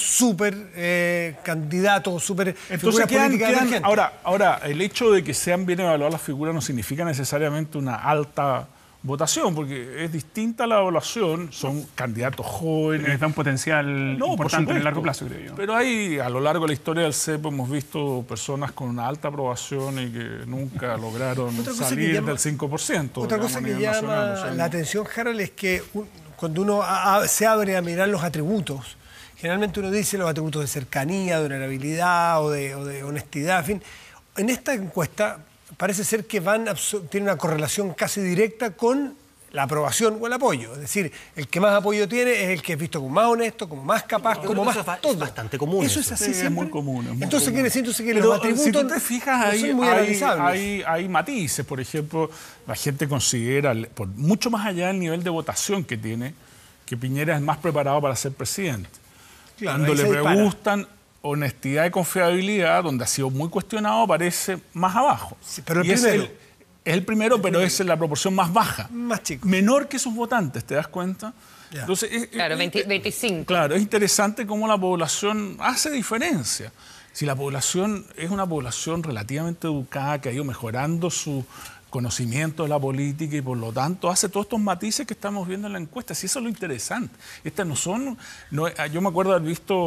súper candidatos, súper figuras políticas emergentes. Ahora, el hecho de que sean bien evaluadas las figuras no significa necesariamente una alta votación, porque es distinta la evaluación, son candidatos jóvenes. Les da un potencial importante en el largo plazo, creo yo. Pero ahí, a lo largo de la historia del CEP, hemos visto personas con una alta aprobación y que nunca lograron salir del 5%. Otra cosa que llama la atención, Harold, es que cuando uno se abre a mirar los atributos, generalmente uno dice los atributos de cercanía, de honorabilidad o de honestidad, en fin. En esta encuesta parece ser que tiene una correlación casi directa con la aprobación o el apoyo. Es decir, el que más apoyo tiene es el que es visto como más honesto, como más capaz, como más todo. Es bastante común. Eso es así, es muy común. Entonces quiere decir que pero los atributos si tú te fijas, son muy analizables. hay matices. Por ejemplo, la gente considera, mucho más allá del nivel de votación que tiene, que Piñera es más preparado para ser presidente. Claro, cuando le preguntan honestidad y confiabilidad, donde ha sido muy cuestionado, aparece más abajo. Sí, pero el primero. Es el primero, pero es la proporción más baja. Más chico. Menor que sus votantes, ¿te das cuenta? Ya. Entonces, claro, 25. Claro, es interesante cómo la población hace diferencia. Si la población es una población relativamente educada, que ha ido mejorando su conocimiento de la política y por lo tanto hace todos estos matices que estamos viendo en la encuesta. Si eso es lo interesante. Estas no son... yo me acuerdo haber visto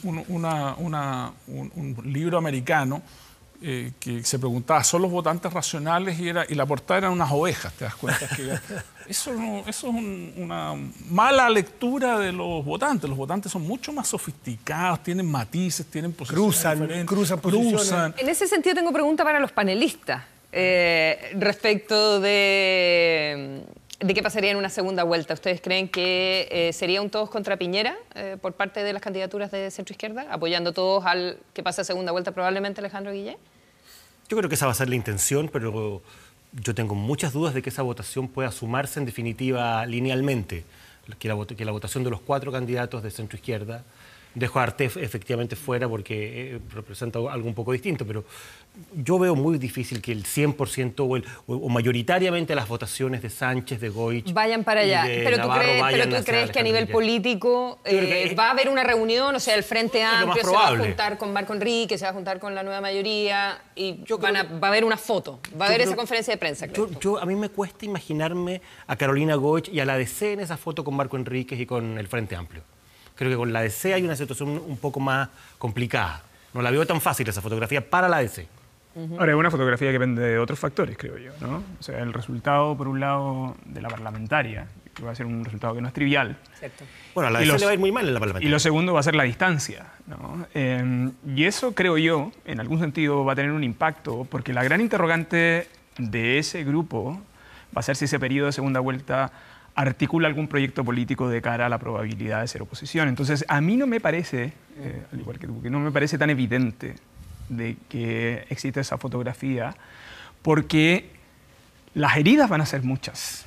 un libro americano que se preguntaba, ¿son los votantes racionales? Y la portada eran unas ovejas, ¿te das cuenta? Eso es una mala lectura de los votantes. Los votantes son mucho más sofisticados, tienen matices, tienen posiciones diferentes. Cruzan posiciones. En ese sentido tengo pregunta para los panelistas. Respecto de qué pasaría en una segunda vuelta. ¿Ustedes creen que sería un todos contra Piñera por parte de las candidaturas de centro-izquierda, apoyando todos al que pase a segunda vuelta probablemente Alejandro Guillén? Yo creo que esa va a ser la intención, pero yo tengo muchas dudas de que esa votación pueda sumarse en definitiva linealmente, que la votación de los 4 candidatos de centro-izquierda. Dejo a Artés efectivamente fuera porque representa algo un poco distinto, pero yo veo muy difícil que el 100% o mayoritariamente las votaciones de Sánchez, de Goich... vayan para allá. Pero tú crees que a nivel político va a haber una reunión, o sea, el Frente Amplio se va a juntar con Marco Enrique, se va a juntar con la nueva mayoría y va a haber una foto, va a haber esa conferencia de prensa. A mí me cuesta imaginarme a Carolina Goich y a la DC en esa foto con Marco Enríquez y con el Frente Amplio. Creo que con la DC hay una situación un poco más complicada. No la veo tan fácil esa fotografía para la DC. Ahora, es una fotografía que depende de otros factores, creo yo, ¿no? O sea, el resultado, por un lado, de la parlamentaria, que va a ser un resultado que no es trivial. Cierto. Bueno, a la DC le va a ir muy mal en la parlamentaria. Y lo segundo va a ser la distancia, ¿no? Y eso, creo yo, en algún sentido va a tener un impacto, porque la gran interrogante de ese grupo va a ser si ese periodo de segunda vuelta articula algún proyecto político de cara a la probabilidad de ser oposición. Entonces, a mí no me parece, al igual que tú, que no me parece tan evidente de que existe esa fotografía, porque las heridas van a ser muchas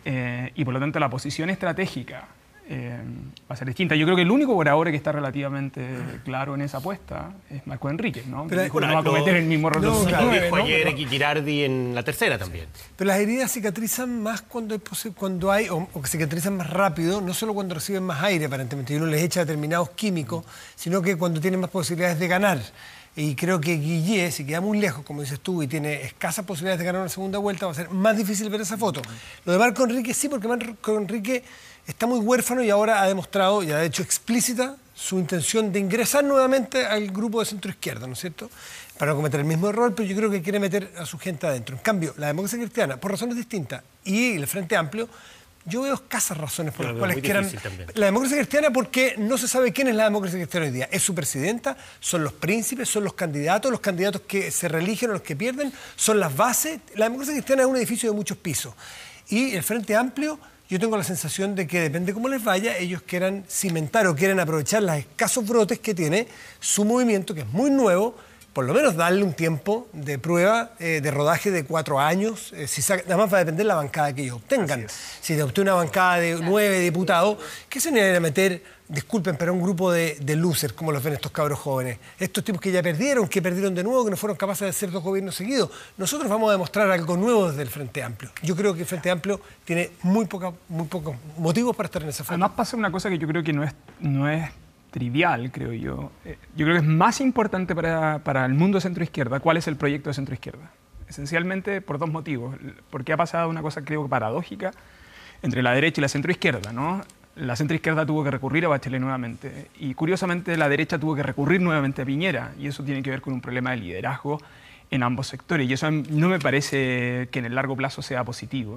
y por lo tanto la posición estratégica va a ser distinta. Yo creo que el único por ahora que está relativamente claro en esa apuesta es Marco Enríquez, ¿no? Pero, Dijo, no va a cometer el mismo error del 2009, Dijo ¿no? ayer X Girardi en la tercera también. Pero las heridas cicatrizan más cuando hay, o que cicatrizan más rápido, no solo cuando reciben más aire, aparentemente, y uno les echa determinados químicos, sino que cuando tienen más posibilidades de ganar. Y creo que Guillé, si queda muy lejos, como dices tú, y tiene escasas posibilidades de ganar una segunda vuelta, va a ser más difícil ver esa foto. Lo de Marco Enríquez sí, porque Marco Enríquez está muy huérfano y ahora ha demostrado, y ha hecho explícita, su intención de ingresar nuevamente al grupo de centro-izquierda, ¿no es cierto?, para no cometer el mismo error, pero yo creo que quiere meter a su gente adentro. En cambio, la democracia cristiana, por razones distintas, y el Frente Amplio, yo veo escasas razones por las cuales quieran... La democracia cristiana, porque no se sabe quién es la democracia cristiana hoy día. ¿Es su presidenta? ¿Son los príncipes? ¿Son los candidatos que se reeligen o los que pierden? ¿Son las bases? La democracia cristiana es un edificio de muchos pisos. Y el Frente Amplio, yo tengo la sensación de que depende cómo les vaya, ellos quieran cimentar o quieren aprovechar los escasos brotes que tiene su movimiento, que es muy nuevo, por lo menos darle un tiempo de prueba, de rodaje de 4 años. Nada más va a depender de la bancada que ellos obtengan. Si obtiene una bancada de 9 diputados, ¿qué se van a meter? Disculpen, pero un grupo de losers, como los ven estos cabros jóvenes. Estos tipos que ya perdieron, que perdieron de nuevo, que no fueron capaces de hacer 2 gobiernos seguidos. Nosotros vamos a demostrar algo nuevo desde el Frente Amplio. Yo creo que el Frente Amplio tiene muy pocos motivos para estar en esa foto. Además pasa una cosa que yo creo que no es trivial, creo yo. Yo creo que es más importante para el mundo de centroizquierda cuál es el proyecto de centroizquierda. Esencialmente por 2 motivos. Porque ha pasado una cosa, creo, paradójica entre la derecha y la centroizquierda, ¿no? La centroizquierda tuvo que recurrir a Bachelet nuevamente y curiosamente la derecha tuvo que recurrir nuevamente a Piñera y eso tiene que ver con un problema de liderazgo en ambos sectores y eso no me parece que en el largo plazo sea positivo.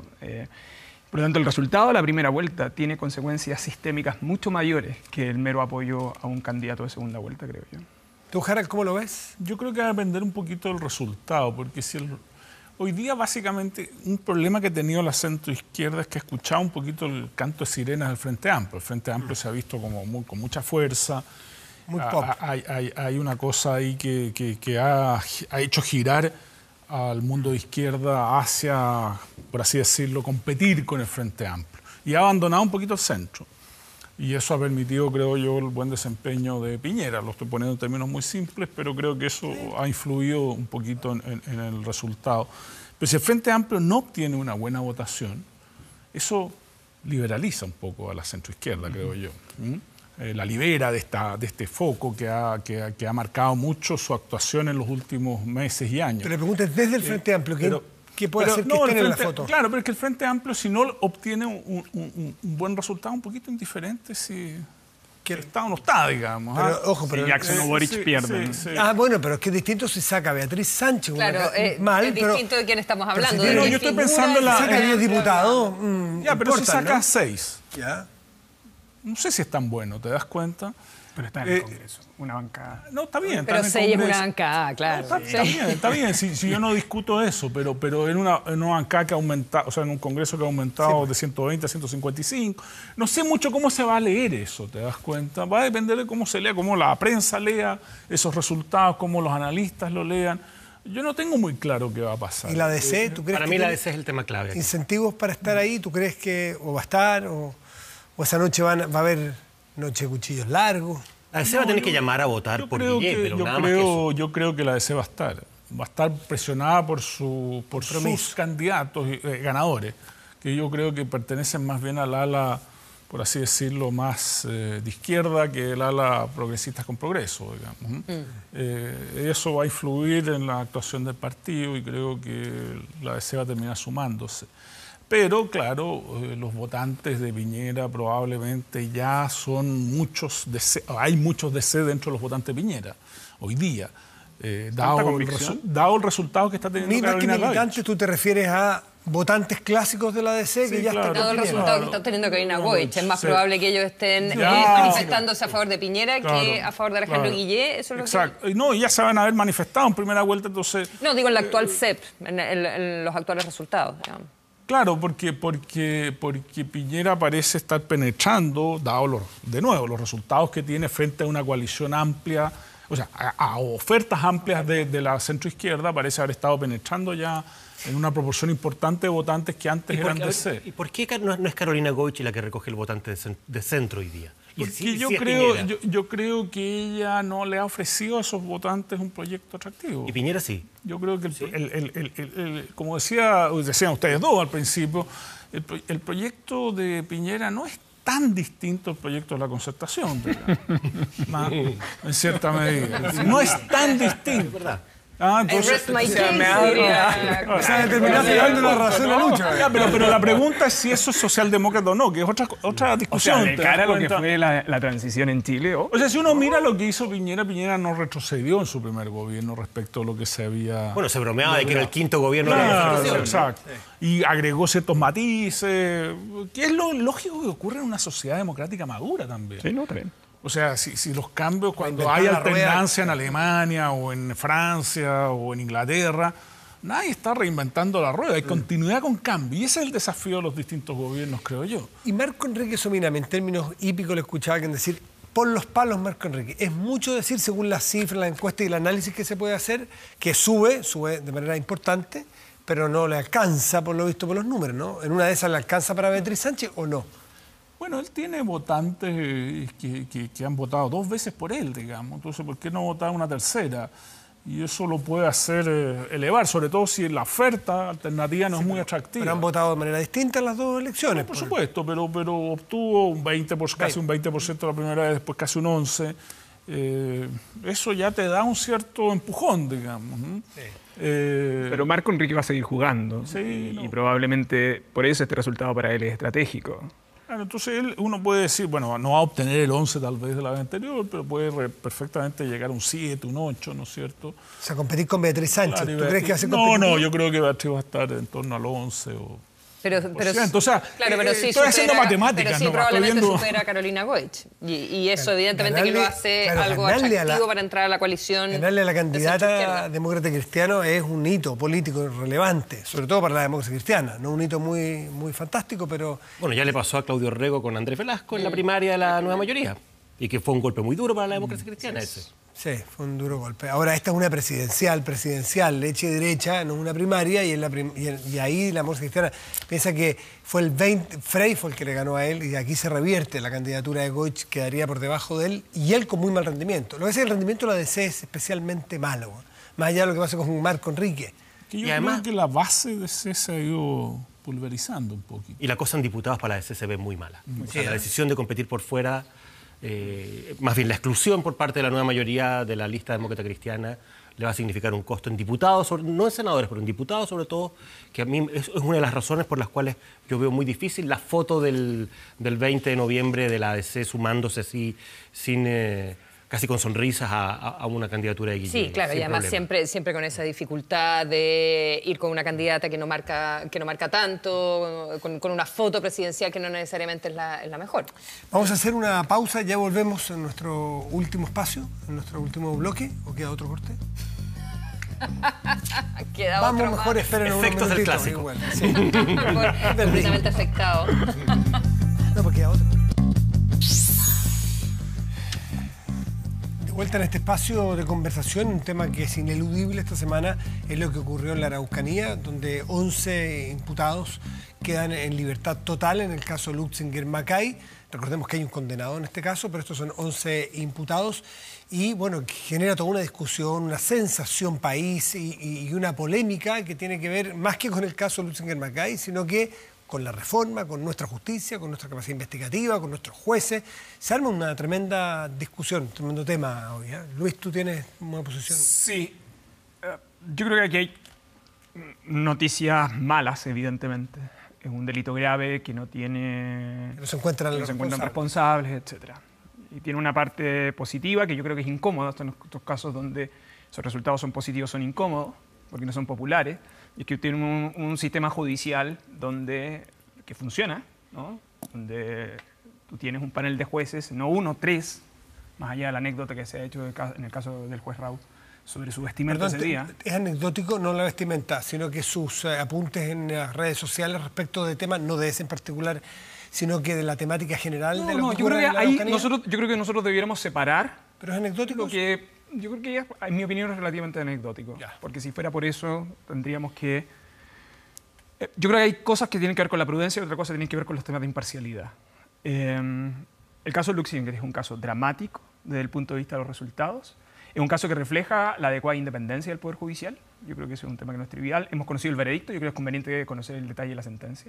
Por lo tanto, el resultado de la primera vuelta tiene consecuencias sistémicas mucho mayores que el mero apoyo a un candidato de segunda vuelta, creo yo. ¿Tú, Harald, cómo lo ves? Yo creo que va a depender un poquito del resultado, porque hoy día básicamente un problema que ha tenido la centroizquierda es que ha escuchado un poquito el canto de sirenas del Frente Amplio. El Frente Amplio se ha visto con mucha fuerza. Muy pop. Hay una cosa ahí que ha hecho girar al mundo de izquierda hacia, por así decirlo, competir con el Frente Amplio. Y ha abandonado un poquito el centro. Y eso ha permitido, creo yo, el buen desempeño de Piñera. Lo estoy poniendo en términos muy simples, pero creo que eso ha influido un poquito en el resultado. Pero si el Frente Amplio no obtiene una buena votación, eso liberaliza un poco a la centroizquierda, creo yo. La libera de este foco que ha marcado mucho su actuación en los últimos meses y años. Pero le pregunto desde el Frente Amplio, ¿qué puede hacer que estén en la foto? Claro, pero es que el Frente Amplio, si no obtiene un buen resultado, un poquito indiferente si está o no está, digamos. Pero, ojo, pero si Jackson o Boric pierden. Sí. Bueno, pero es que es distinto si saca a Beatriz Sánchez. Claro, es distinto de quién estamos hablando. Si yo estoy pensando en la... saca 10 diputados, pero si saca 6. Ya. No sé si es tan bueno, ¿te das cuenta? Pero está en el Congreso, una bancada. No, está bien. Pero está en el 6 es Congreso. una bancada, claro. No, está bien. Si yo no discuto eso, pero en una bancada que ha aumentado, o sea, en un Congreso que ha aumentado de 120 a 155. No sé mucho cómo se va a leer eso, ¿te das cuenta? Va a depender de cómo se lea, cómo la prensa lea esos resultados, cómo los analistas lo lean. Yo no tengo muy claro qué va a pasar. ¿Y la DC? ¿Tú crees Para mí la DC es el tema clave aquí. ¿Incentivos para estar ahí? ¿Tú crees que o va a estar o esa noche va a haber noche de cuchillos largos? La DC va a tener que llamar a votar por Guillé, pero nada más que eso. Yo creo que la DC va a estar presionada por sus candidatos ganadores, que yo creo que pertenecen más bien al ala, por así decirlo, más de izquierda que el ala progresistas con progreso, digamos. Eso va a influir en la actuación del partido y creo que la DC va a terminar sumándose. Pero, claro, los votantes de Piñera probablemente ya son hay muchos DC dentro de los votantes de Piñera hoy día, dado el resultado que está teniendo Carolina Más que militantes, ¿tú te refieres a votantes clásicos de la DC que ya están Dado el resultado que está obteniendo Carolina Goich, es más probable que ellos estén manifestándose a favor de Piñera que a favor de Alejandro Guillé. Eso es Exacto. No, ya se van a haber manifestado en primera vuelta, entonces... No, digo en la actual CEP, en los actuales resultados, digamos. Claro, porque Piñera parece estar penetrando, dado de nuevo los resultados que tiene frente a una coalición amplia, o sea, a ofertas amplias de la centroizquierda, parece haber estado penetrando ya en una proporción importante de votantes que antes eran de C. ¿Y por qué no es Carolina Goich la que recoge el votante de centro hoy día? Porque yo creo que ella no le ha ofrecido a esos votantes un proyecto atractivo. Y Piñera sí. Yo creo que, como decían ustedes dos al principio, el proyecto de Piñera no es tan distinto al proyecto de la concertación, en cierta medida. No es tan distinto. Es verdad. Entonces, O sea, terminaste dando la razón a Lucho. Ya, pero la pregunta es si eso es socialdemócrata o no, que es otra O discusión. sea, de cara a lo que fue la transición en Chile. O sea, si uno mira lo que hizo Piñera no retrocedió en su primer gobierno respecto a lo que se había... Bueno, se bromeaba de que era el quinto gobierno de la Claro, concertación. exacto. Y agregó ciertos matices, que es lo lógico que ocurre en una sociedad democrática madura también. Sí, no, también. O sea, si los cambios, cuando inventar hay la rueda. alternancia en Alemania o en Francia o en Inglaterra, nadie está reinventando la rueda. Hay continuidad con cambio. Y ese es el desafío de los distintos gobiernos, creo yo. Y Marco Enrique Sominami, en términos hípicos, le escuchaba a alguien decir, por los palos Marco Enrique. Es mucho decir, según las cifras, la encuesta y el análisis que se puede hacer, que sube de manera importante, pero no le alcanza, por lo visto, por los números, ¿no? ¿En una de esas le alcanza para Beatriz Sánchez o no? Bueno, él tiene votantes que han votado 2 veces por él, digamos. Entonces, ¿por qué no votar una tercera? Y eso lo puede hacer elevar, sobre todo si la oferta alternativa no es muy atractiva. Pero han votado de manera distinta en las dos elecciones. Por supuesto, pero obtuvo un 20%, casi un 20% la primera vez, después casi un 11%. Eso ya te da un cierto empujón, digamos. ¿No? Sí. Pero Marco Enrique va a seguir jugando. Sí, y probablemente por eso este resultado para él es estratégico. Claro, entonces uno puede decir, bueno, no va a obtener el 11 tal vez de la vez anterior, pero puede perfectamente llegar a un 7, un 8, ¿no es cierto? O sea, competir con Beatriz Sánchez. Claro, ¿Tú crees que va a ser no, competitivo? yo creo que Beatriz va a estar en torno al 11 o... Pero o sea, claro, pero sí estoy haciendo matemáticas, pero sí ¿no? probablemente Estoy viendo... supera a Carolina Goich. Y eso evidentemente que lo hace claro, algo ganarle atractivo para entrar a la coalición. Ganarle a la de candidata centroizquierda. demócrata cristiano es un hito político relevante, sobre todo para la democracia cristiana. No un hito muy, muy fantástico, pero... Bueno, ya le pasó a Claudio Rego con Andrés Velasco en la primaria de la nueva mayoría. Y que fue un golpe muy duro para la democracia cristiana ese. Sí, fue un duro golpe. Ahora, esta es una presidencial, leche y derecha, no una primaria, y ahí la democracia cristiana piensa que fue Frey fue el que le ganó a él, y aquí se revierte la candidatura de Goich, quedaría por debajo de él, y él con muy mal rendimiento. Lo que pasa es que el rendimiento de la DC es especialmente malo, más allá de lo que pasa con Marco Enrique. Que yo Y además- creo que la base de C se ha ido pulverizando un poquito. Y la cosa en diputados para la DC se ve muy mala. O sea, la decisión de competir por fuera, más bien la exclusión por parte de la nueva mayoría de la lista demócrata cristiana, le va a significar un costo en diputados, no en senadores, pero en diputados sobre todo, que a mí es una de las razones por las cuales yo veo muy difícil la foto del 20 de noviembre de la ADC sumándose así, casi con sonrisas a una candidatura de Guillermo. Sí, claro, y además siempre con esa dificultad de ir con una candidata que no marca tanto, con una foto presidencial que no necesariamente es la mejor. Vamos a hacer una pausa, ya volvemos en nuestro último espacio, en nuestro último bloque, ¿o queda otro corte? Queda Vamos, otro mejor esperen unos Efectos del minutitos, clásico. igual, sí. completamente afectado. No, porque queda otro. De vuelta en este espacio de conversación, un tema que es ineludible esta semana es lo que ocurrió en la Araucanía, donde 11 imputados quedan en libertad total en el caso Lutzinger Macay. Recordemos que hay un condenado en este caso, pero estos son 11 imputados y bueno, genera toda una discusión, una sensación país y una polémica que tiene que ver más que con el caso Lutzinger Macay, sino que con la reforma, con nuestra justicia, con nuestra capacidad investigativa, con nuestros jueces. Se arma una tremenda discusión, un tremendo tema hoy, ¿eh? Luis, ¿tú tienes una posición? Sí. Yo creo que aquí hay noticias malas, evidentemente. Es un delito grave que no tiene... Que no se encuentran que no los se encuentran responsables. responsables, etc. Y tiene una parte positiva que yo creo que es incómoda. En estos casos donde esos resultados son positivos son incómodos, porque no son populares. Y es que tiene un sistema judicial que funciona, ¿no? Donde tú tienes un panel de jueces, no 1, 3, más allá de la anécdota que se ha hecho en el caso del juez Raúl, sobre su vestimenta ese día. Es anecdótico, no la vestimenta, sino que sus apuntes en las redes sociales respecto de temas, no de ese en particular, sino que de la temática general de lo que yo creo ocurre que en la ahí Araucanía. yo creo que nosotros debiéramos separar Pero es anecdótico. lo que yo creo que en mi opinión es relativamente anecdótico. Ya. Porque si fuera por eso, tendríamos que... yo creo que hay cosas que tienen que ver con la prudencia y otra cosa tienen que ver con los temas de imparcialidad. El caso Luxinger es un caso dramático desde el punto de vista de los resultados. Es un caso que refleja la adecuada independencia del Poder Judicial. Yo creo que ese es un tema que no es trivial. Hemos conocido el veredicto, yo creo que es conveniente conocer el detalle de la sentencia.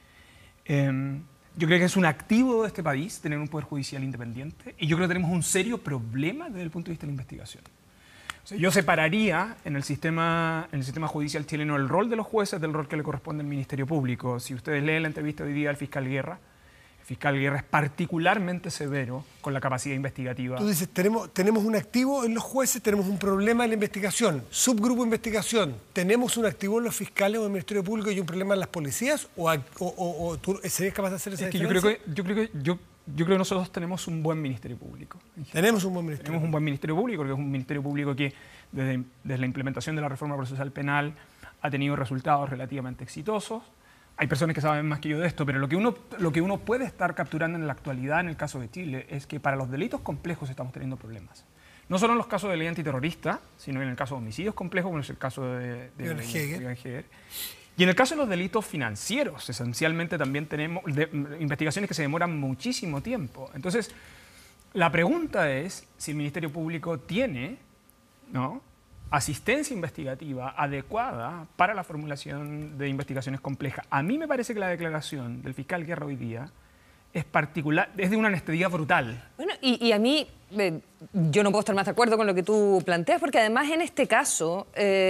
Yo creo que es un activo de este país tener un Poder Judicial independiente y yo creo que tenemos un serio problema desde el punto de vista de la investigación. O sea, yo separaría en el sistema judicial chileno el rol de los jueces del rol que le corresponde al Ministerio Público. Si ustedes leen la entrevista hoy día del fiscal Guerra, el fiscal Guerra es particularmente severo con la capacidad investigativa. Tú dices, tenemos un activo en los jueces, tenemos un problema en la investigación, subgrupo de investigación, ¿tenemos un activo en los fiscales o en el Ministerio Público y un problema en las policías? ¿O tú serías capaz de hacer esa diferencia? Yo creo que nosotros tenemos un buen Ministerio Público. Tenemos un buen Ministerio. Tenemos un buen Ministerio Público, porque es un Ministerio Público que desde la implementación de la reforma procesal penal ha tenido resultados relativamente exitosos. Hay personas que saben más que yo de esto, pero lo que uno puede estar capturando en la actualidad en el caso de Chile es que para los delitos complejos estamos teniendo problemas. No solo en los casos de ley antiterrorista, sino en el caso de homicidios complejos, como es el caso de Iván Heger. Y en el caso de los delitos financieros, esencialmente también tenemos investigaciones que se demoran muchísimo tiempo. Entonces, la pregunta es si el Ministerio Público tiene, ¿no?, asistencia investigativa adecuada para la formulación de investigaciones complejas. A mí me parece que la declaración del fiscal Guerra hoy día es de una honestidad brutal. Bueno, y a mí, yo no puedo estar más de acuerdo con lo que tú planteas, porque además en este caso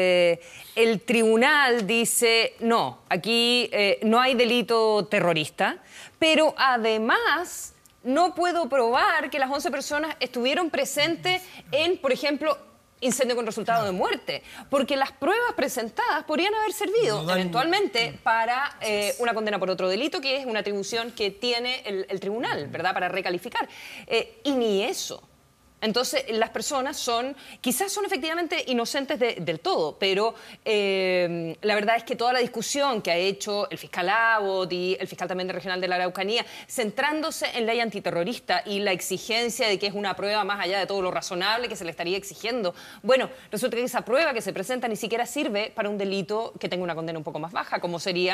el tribunal dice, no, aquí no hay delito terrorista, pero además no puedo probar que las 11 personas estuvieron presentes en, por ejemplo, incendio con resultado de muerte, porque las pruebas presentadas podrían haber servido eventualmente para una condena por otro delito, que es una atribución que tiene el tribunal, ¿verdad?, para recalificar. Y ni eso. Entonces, las personas quizás son efectivamente inocentes del todo, pero la verdad es que toda la discusión que ha hecho el fiscal Abbott y el fiscal también regional de la Araucanía, centrándose en ley antiterrorista y la exigencia de que es una prueba más allá de todo lo razonable que se le estaría exigiendo, bueno, resulta que esa prueba que se presenta ni siquiera sirve para un delito que tenga una condena un poco más baja, como sería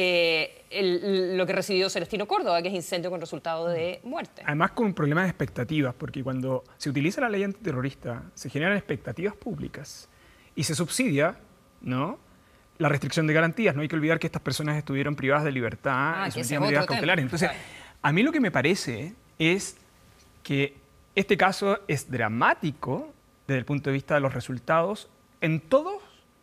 lo que recibió Celestino Córdoba, que es incendio con resultado de muerte. Además, con problemas de expectativas, porque cuando se utiliza la ley antiterrorista, se generan expectativas públicas y se subsidia, ¿no?, la restricción de garantías. No hay que olvidar que estas personas estuvieron privadas de libertad y sometidas a medidas cautelares. Entonces, a mí lo que me parece es que este caso es dramático desde el punto de vista de los resultados en todas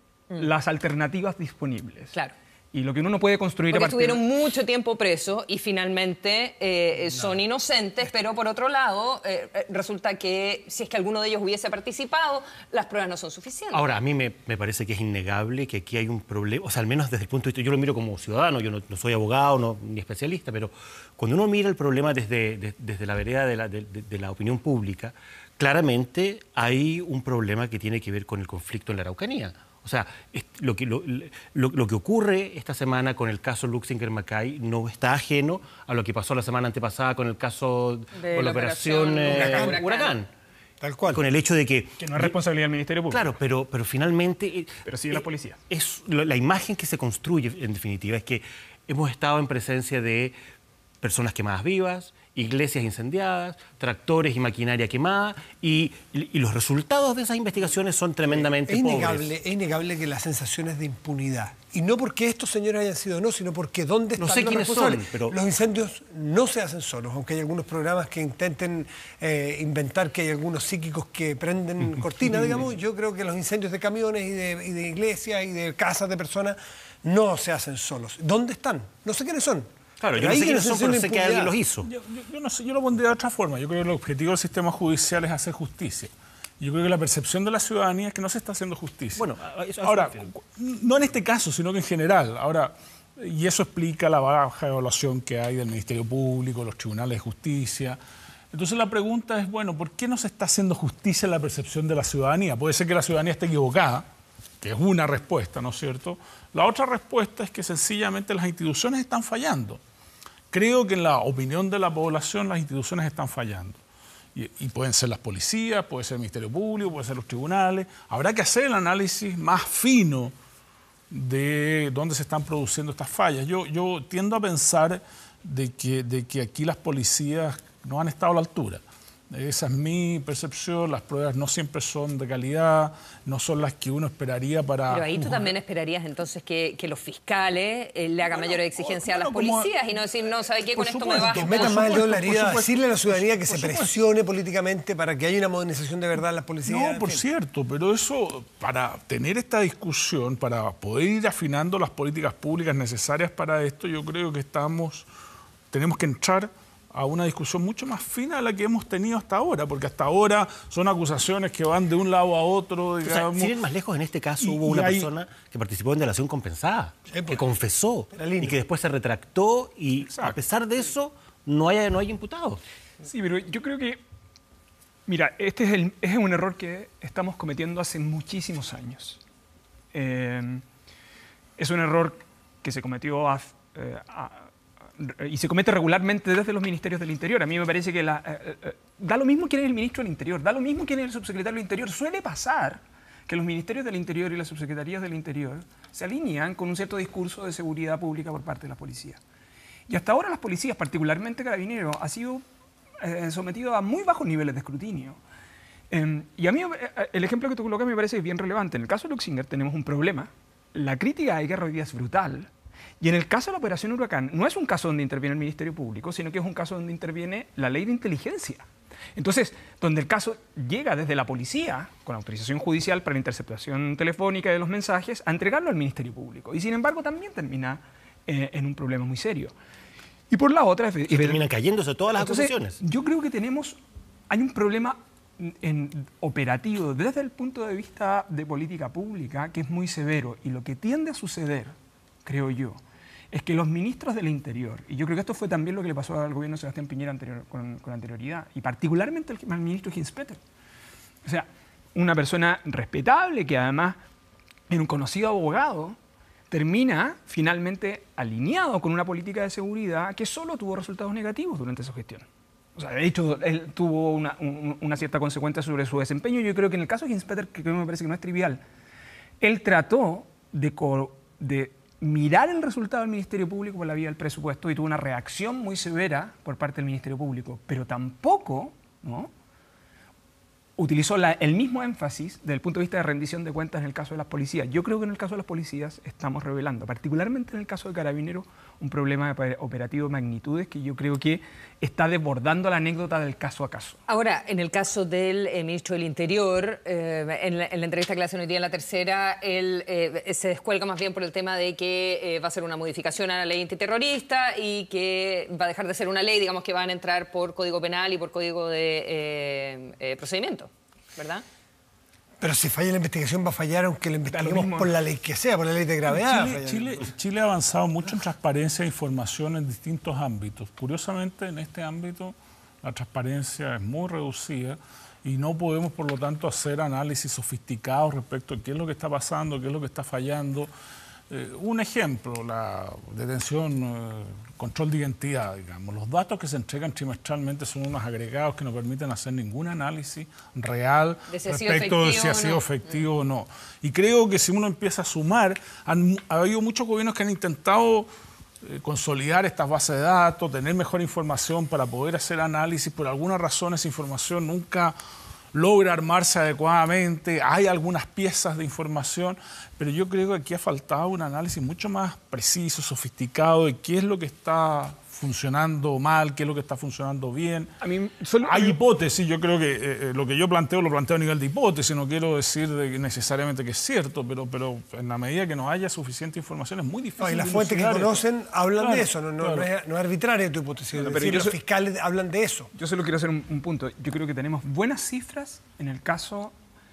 las alternativas disponibles. Claro. Y lo que uno no puede construir... Porque estuvieron mucho tiempo presos y finalmente son inocentes, pero por otro lado resulta que si es que alguno de ellos hubiese participado, las pruebas no son suficientes. Ahora, a mí me parece que es innegable que aquí hay un problema, o sea, al menos desde el punto de vista, yo lo miro como ciudadano, yo no soy abogado ni especialista, pero cuando uno mira el problema desde la vereda de la opinión pública, claramente hay un problema que tiene que ver con el conflicto en la Araucanía. O sea, lo que ocurre esta semana con el caso Luxinger-Mackay no está ajeno a lo que pasó la semana antepasada con el caso con la operación Huracán. Tal cual. Con el hecho de que no es responsabilidad del Ministerio Público. Claro, pero finalmente... Pero sí de la policía. La imagen que se construye, en definitiva, es que hemos estado en presencia de personas quemadas vivas, iglesias incendiadas, tractores y maquinaria quemada, y los resultados de esas investigaciones son tremendamente pobres. Es innegable que las sensaciones de impunidad, y no porque estos señores hayan sido no, sino porque ¿dónde están los responsables? Pero... Los incendios no se hacen solos, aunque hay algunos programas que intenten inventar que hay algunos psíquicos que prenden cortina, digamos. Yo creo que los incendios de camiones y de iglesias y de casas de personas no se hacen solos. ¿Dónde están? No sé quiénes son. Claro, yo no sé quiénes son, pero sé que alguien los hizo. Yo no sé, yo lo pondría de otra forma. Yo creo que el objetivo del sistema judicial es hacer justicia. Yo creo que la percepción de la ciudadanía es que no se está haciendo justicia. Bueno, ahora, no en este caso, sino que en general. Ahora, y eso explica la baja evaluación que hay del Ministerio Público, los tribunales de justicia. Entonces la pregunta es, bueno, ¿por qué no se está haciendo justicia en la percepción de la ciudadanía? Puede ser que la ciudadanía esté equivocada, que es una respuesta, ¿no es cierto? La otra respuesta es que sencillamente las instituciones están fallando. Creo que en la opinión de la población las instituciones están fallando. Y pueden ser las policías, puede ser el Ministerio Público, pueden ser los tribunales. Habrá que hacer el análisis más fino de dónde se están produciendo estas fallas. Yo tiendo a pensar de que aquí las policías no han estado a la altura. Esa es mi percepción, las pruebas no siempre son de calidad, no son las que uno esperaría para... Pero ahí tú también esperarías entonces que los fiscales le hagan mayores exigencias a las policías y no decir, no, ¿sabe qué? Con esto me bajo. Que metan más el dedo en la herida, decirle a la ciudadanía que se presione políticamente para que haya una modernización de verdad en las policías. No, por cierto, pero eso, para tener esta discusión, para poder ir afinando las políticas públicas necesarias para esto, yo creo que tenemos que entrar a una discusión mucho más fina de la que hemos tenido hasta ahora, porque hasta ahora son acusaciones que van de un lado a otro, digamos. O sea, sin ir más lejos, en este caso hubo una persona que participó en delación compensada, que confesó y que después se retractó y a pesar de eso no hay imputados. Sí, pero yo creo que, mira, este es un error que estamos cometiendo hace muchísimos años. Es un error que se cometió y se comete regularmente desde los ministerios del Interior. A mí me parece que da lo mismo quién es el ministro del Interior, da lo mismo quién es el subsecretario del Interior. Suele pasar que los ministerios del Interior y las subsecretarías del Interior se alinean con un cierto discurso de seguridad pública por parte de las policías. Y hasta ahora las policías, particularmente Carabineros, ha sido sometido a muy bajos niveles de escrutinio. Y a mí el ejemplo que tú colocas me parece bien relevante. En el caso de Luxinger tenemos un problema. La crítica a Guerra hoy día es brutal. Y en el caso de la Operación Huracán, no es un caso donde interviene el Ministerio Público, sino que es un caso donde interviene la ley de inteligencia. Entonces, donde el caso llega desde la policía, con autorización judicial para la interceptación telefónica de los mensajes, a entregarlo al Ministerio Público. Y sin embargo, también termina en un problema muy serio. Y por la otra... Y terminan cayéndose todas las acusaciones. Yo creo que hay un problema operativo desde el punto de vista de política pública que es muy severo. Y lo que tiende a suceder, creo yo, es que los ministros del Interior, y yo creo que esto fue también lo que le pasó al gobierno de Sebastián Piñera con anterioridad, y particularmente al ministro Hinspeter. O sea, una persona respetable que además era un conocido abogado, termina finalmente alineado con una política de seguridad que solo tuvo resultados negativos durante su gestión. O sea, de hecho, él tuvo una cierta consecuencia sobre su desempeño. Yo creo que en el caso de Hinspeter, que me parece que no es trivial, él trató de mirar el resultado del Ministerio Público por la vía del presupuesto y tuvo una reacción muy severa por parte del Ministerio Público, pero tampoco, ¿no?, utilizó el mismo énfasis desde el punto de vista de rendición de cuentas en el caso de las policías. Yo creo que en el caso de las policías estamos revelando, particularmente en el caso de Carabineros, un problema operativo de magnitudes que yo creo que está desbordando la anécdota del caso a caso. Ahora, en el caso del ministro del Interior, en la entrevista que le hacen hoy día en La Tercera, él se descuelga más bien por el tema de que va a ser una modificación a la ley antiterrorista y que va a dejar de ser una ley, digamos, que van a entrar por Código Penal y por Código de Procedimiento, ¿verdad? Pero si falla la investigación, va a fallar aunque la investiguemos por la ley que sea, por la ley de gravedad. Chile ha avanzado mucho en transparencia de información en distintos ámbitos. Curiosamente, en este ámbito, la transparencia es muy reducida y no podemos, por lo tanto, hacer análisis sofisticados respecto a qué es lo que está pasando, qué es lo que está fallando. Un ejemplo, la detención, control de identidad, digamos. Los datos que se entregan trimestralmente son unos agregados que no permiten hacer ningún análisis real respecto de si ha sido efectivo o no. Y creo que si uno empieza a sumar, ha habido muchos gobiernos que han intentado consolidar estas bases de datos, tener mejor información para poder hacer análisis. Por alguna razón esa información nunca logra armarse adecuadamente, hay algunas piezas de información, pero yo creo que aquí ha faltado un análisis mucho más preciso, sofisticado de qué es lo que está funcionando mal, qué es lo que está funcionando bien. Hay hipótesis, yo creo que lo que yo planteo lo planteo a nivel de hipótesis, no quiero decir necesariamente que es cierto, pero en la medida que no haya suficiente información es muy difícil. Y las fuentes que conocen hablan de eso, no es arbitraria tu hipótesis. Pero los fiscales hablan de eso. Yo solo quiero hacer un punto. Yo creo que tenemos buenas cifras en el caso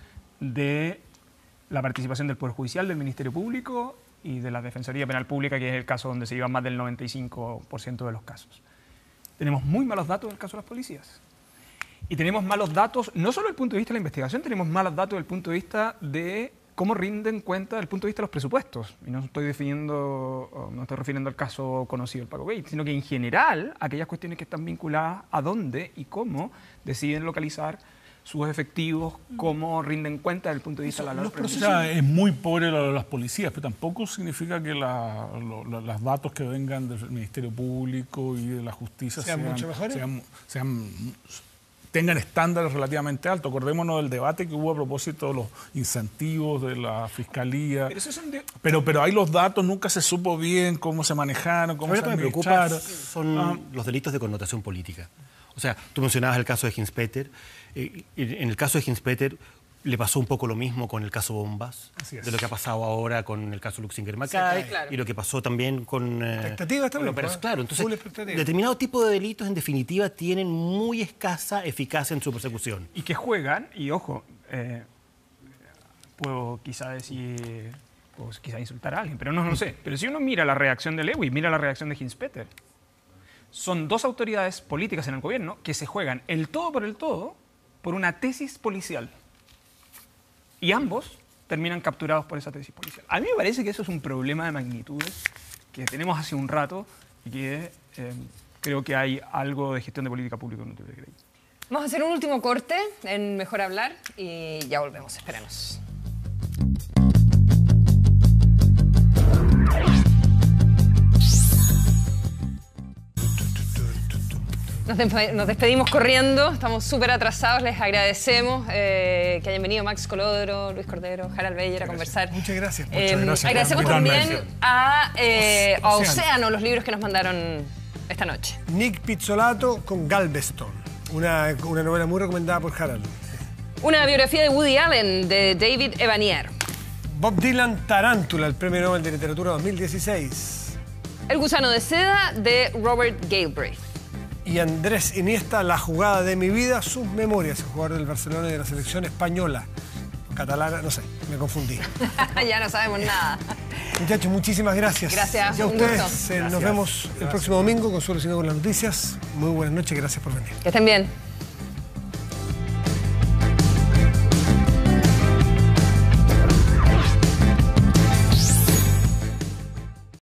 de la participación del Poder Judicial, del Ministerio Público y de la Defensoría Penal Pública, que es el caso donde se llevan más del 95% de los casos. Tenemos muy malos datos en el caso de las policías. Y tenemos malos datos, no solo desde el punto de vista de la investigación, tenemos malos datos desde el punto de vista de cómo rinden cuenta desde el punto de vista de los presupuestos. Y no estoy refiriendo al caso conocido del Paco Gate, sino que en general aquellas cuestiones que están vinculadas a dónde y cómo deciden localizar sus efectivos, cómo rinden cuenta desde el punto de vista de la labor preventiva. Es muy pobre lo de las policías, pero tampoco significa que los datos que vengan del Ministerio Público y de la Justicia mucho mejores. Tengan estándares relativamente altos. Acordémonos del debate que hubo a propósito de los incentivos de la Fiscalía. Pero ahí los datos nunca se supo bien cómo se manejaron, cómo se administraron. Me preocupa son los delitos de connotación política. O sea, tú mencionabas el caso de Hinspeter. En el caso de Hinspeter le pasó un poco lo mismo con el caso Bombas, de lo que ha pasado ahora con el caso Luxinger-Mackay, sí, claro. y lo que pasó también con... expectativas también. Claro, entonces, determinado tipo de delitos, en definitiva, tienen muy escasa eficacia en su persecución. Y que juegan, y ojo, puedo quizá decir, puedo quizá insultar a alguien, pero no lo sé. Pero si uno mira la reacción de Lewis, mira la reacción de Hinspeter, son dos autoridades políticas en el gobierno que se juegan el todo por una tesis policial. Y ambos terminan capturados por esa tesis policial. A mí me parece que eso es un problema de magnitudes que tenemos hace un rato y que creo que hay algo de gestión de política pública en Nutrible Grey. Vamos a hacer un último corte en Mejor Hablar y ya volvemos. Espéranos. Nos despedimos corriendo, estamos súper atrasados, les agradecemos que hayan venido Max Colodro, Luis Cordero, Harald Beyer a conversar. Muchas gracias. Agradecemos también a Océano los libros que nos mandaron esta noche. Nick Pizzolato con Galveston, una novela muy recomendada por Harald. Una biografía de Woody Allen de David Evanier. Bob Dylan, Tarántula, el Premio Nobel de Literatura 2016. El gusano de seda de Robert Galbraith. Y Andrés Iniesta, La jugada de mi vida, sus memorias, el jugador del Barcelona y de la selección española, catalana, no sé, me confundí. Ya no sabemos nada. Muchachos, muchísimas gracias. Gracias, y a un ustedes gusto. nos vemos el próximo domingo con Suelo Sino con las noticias. Muy buenas noches, gracias por venir. Que estén bien.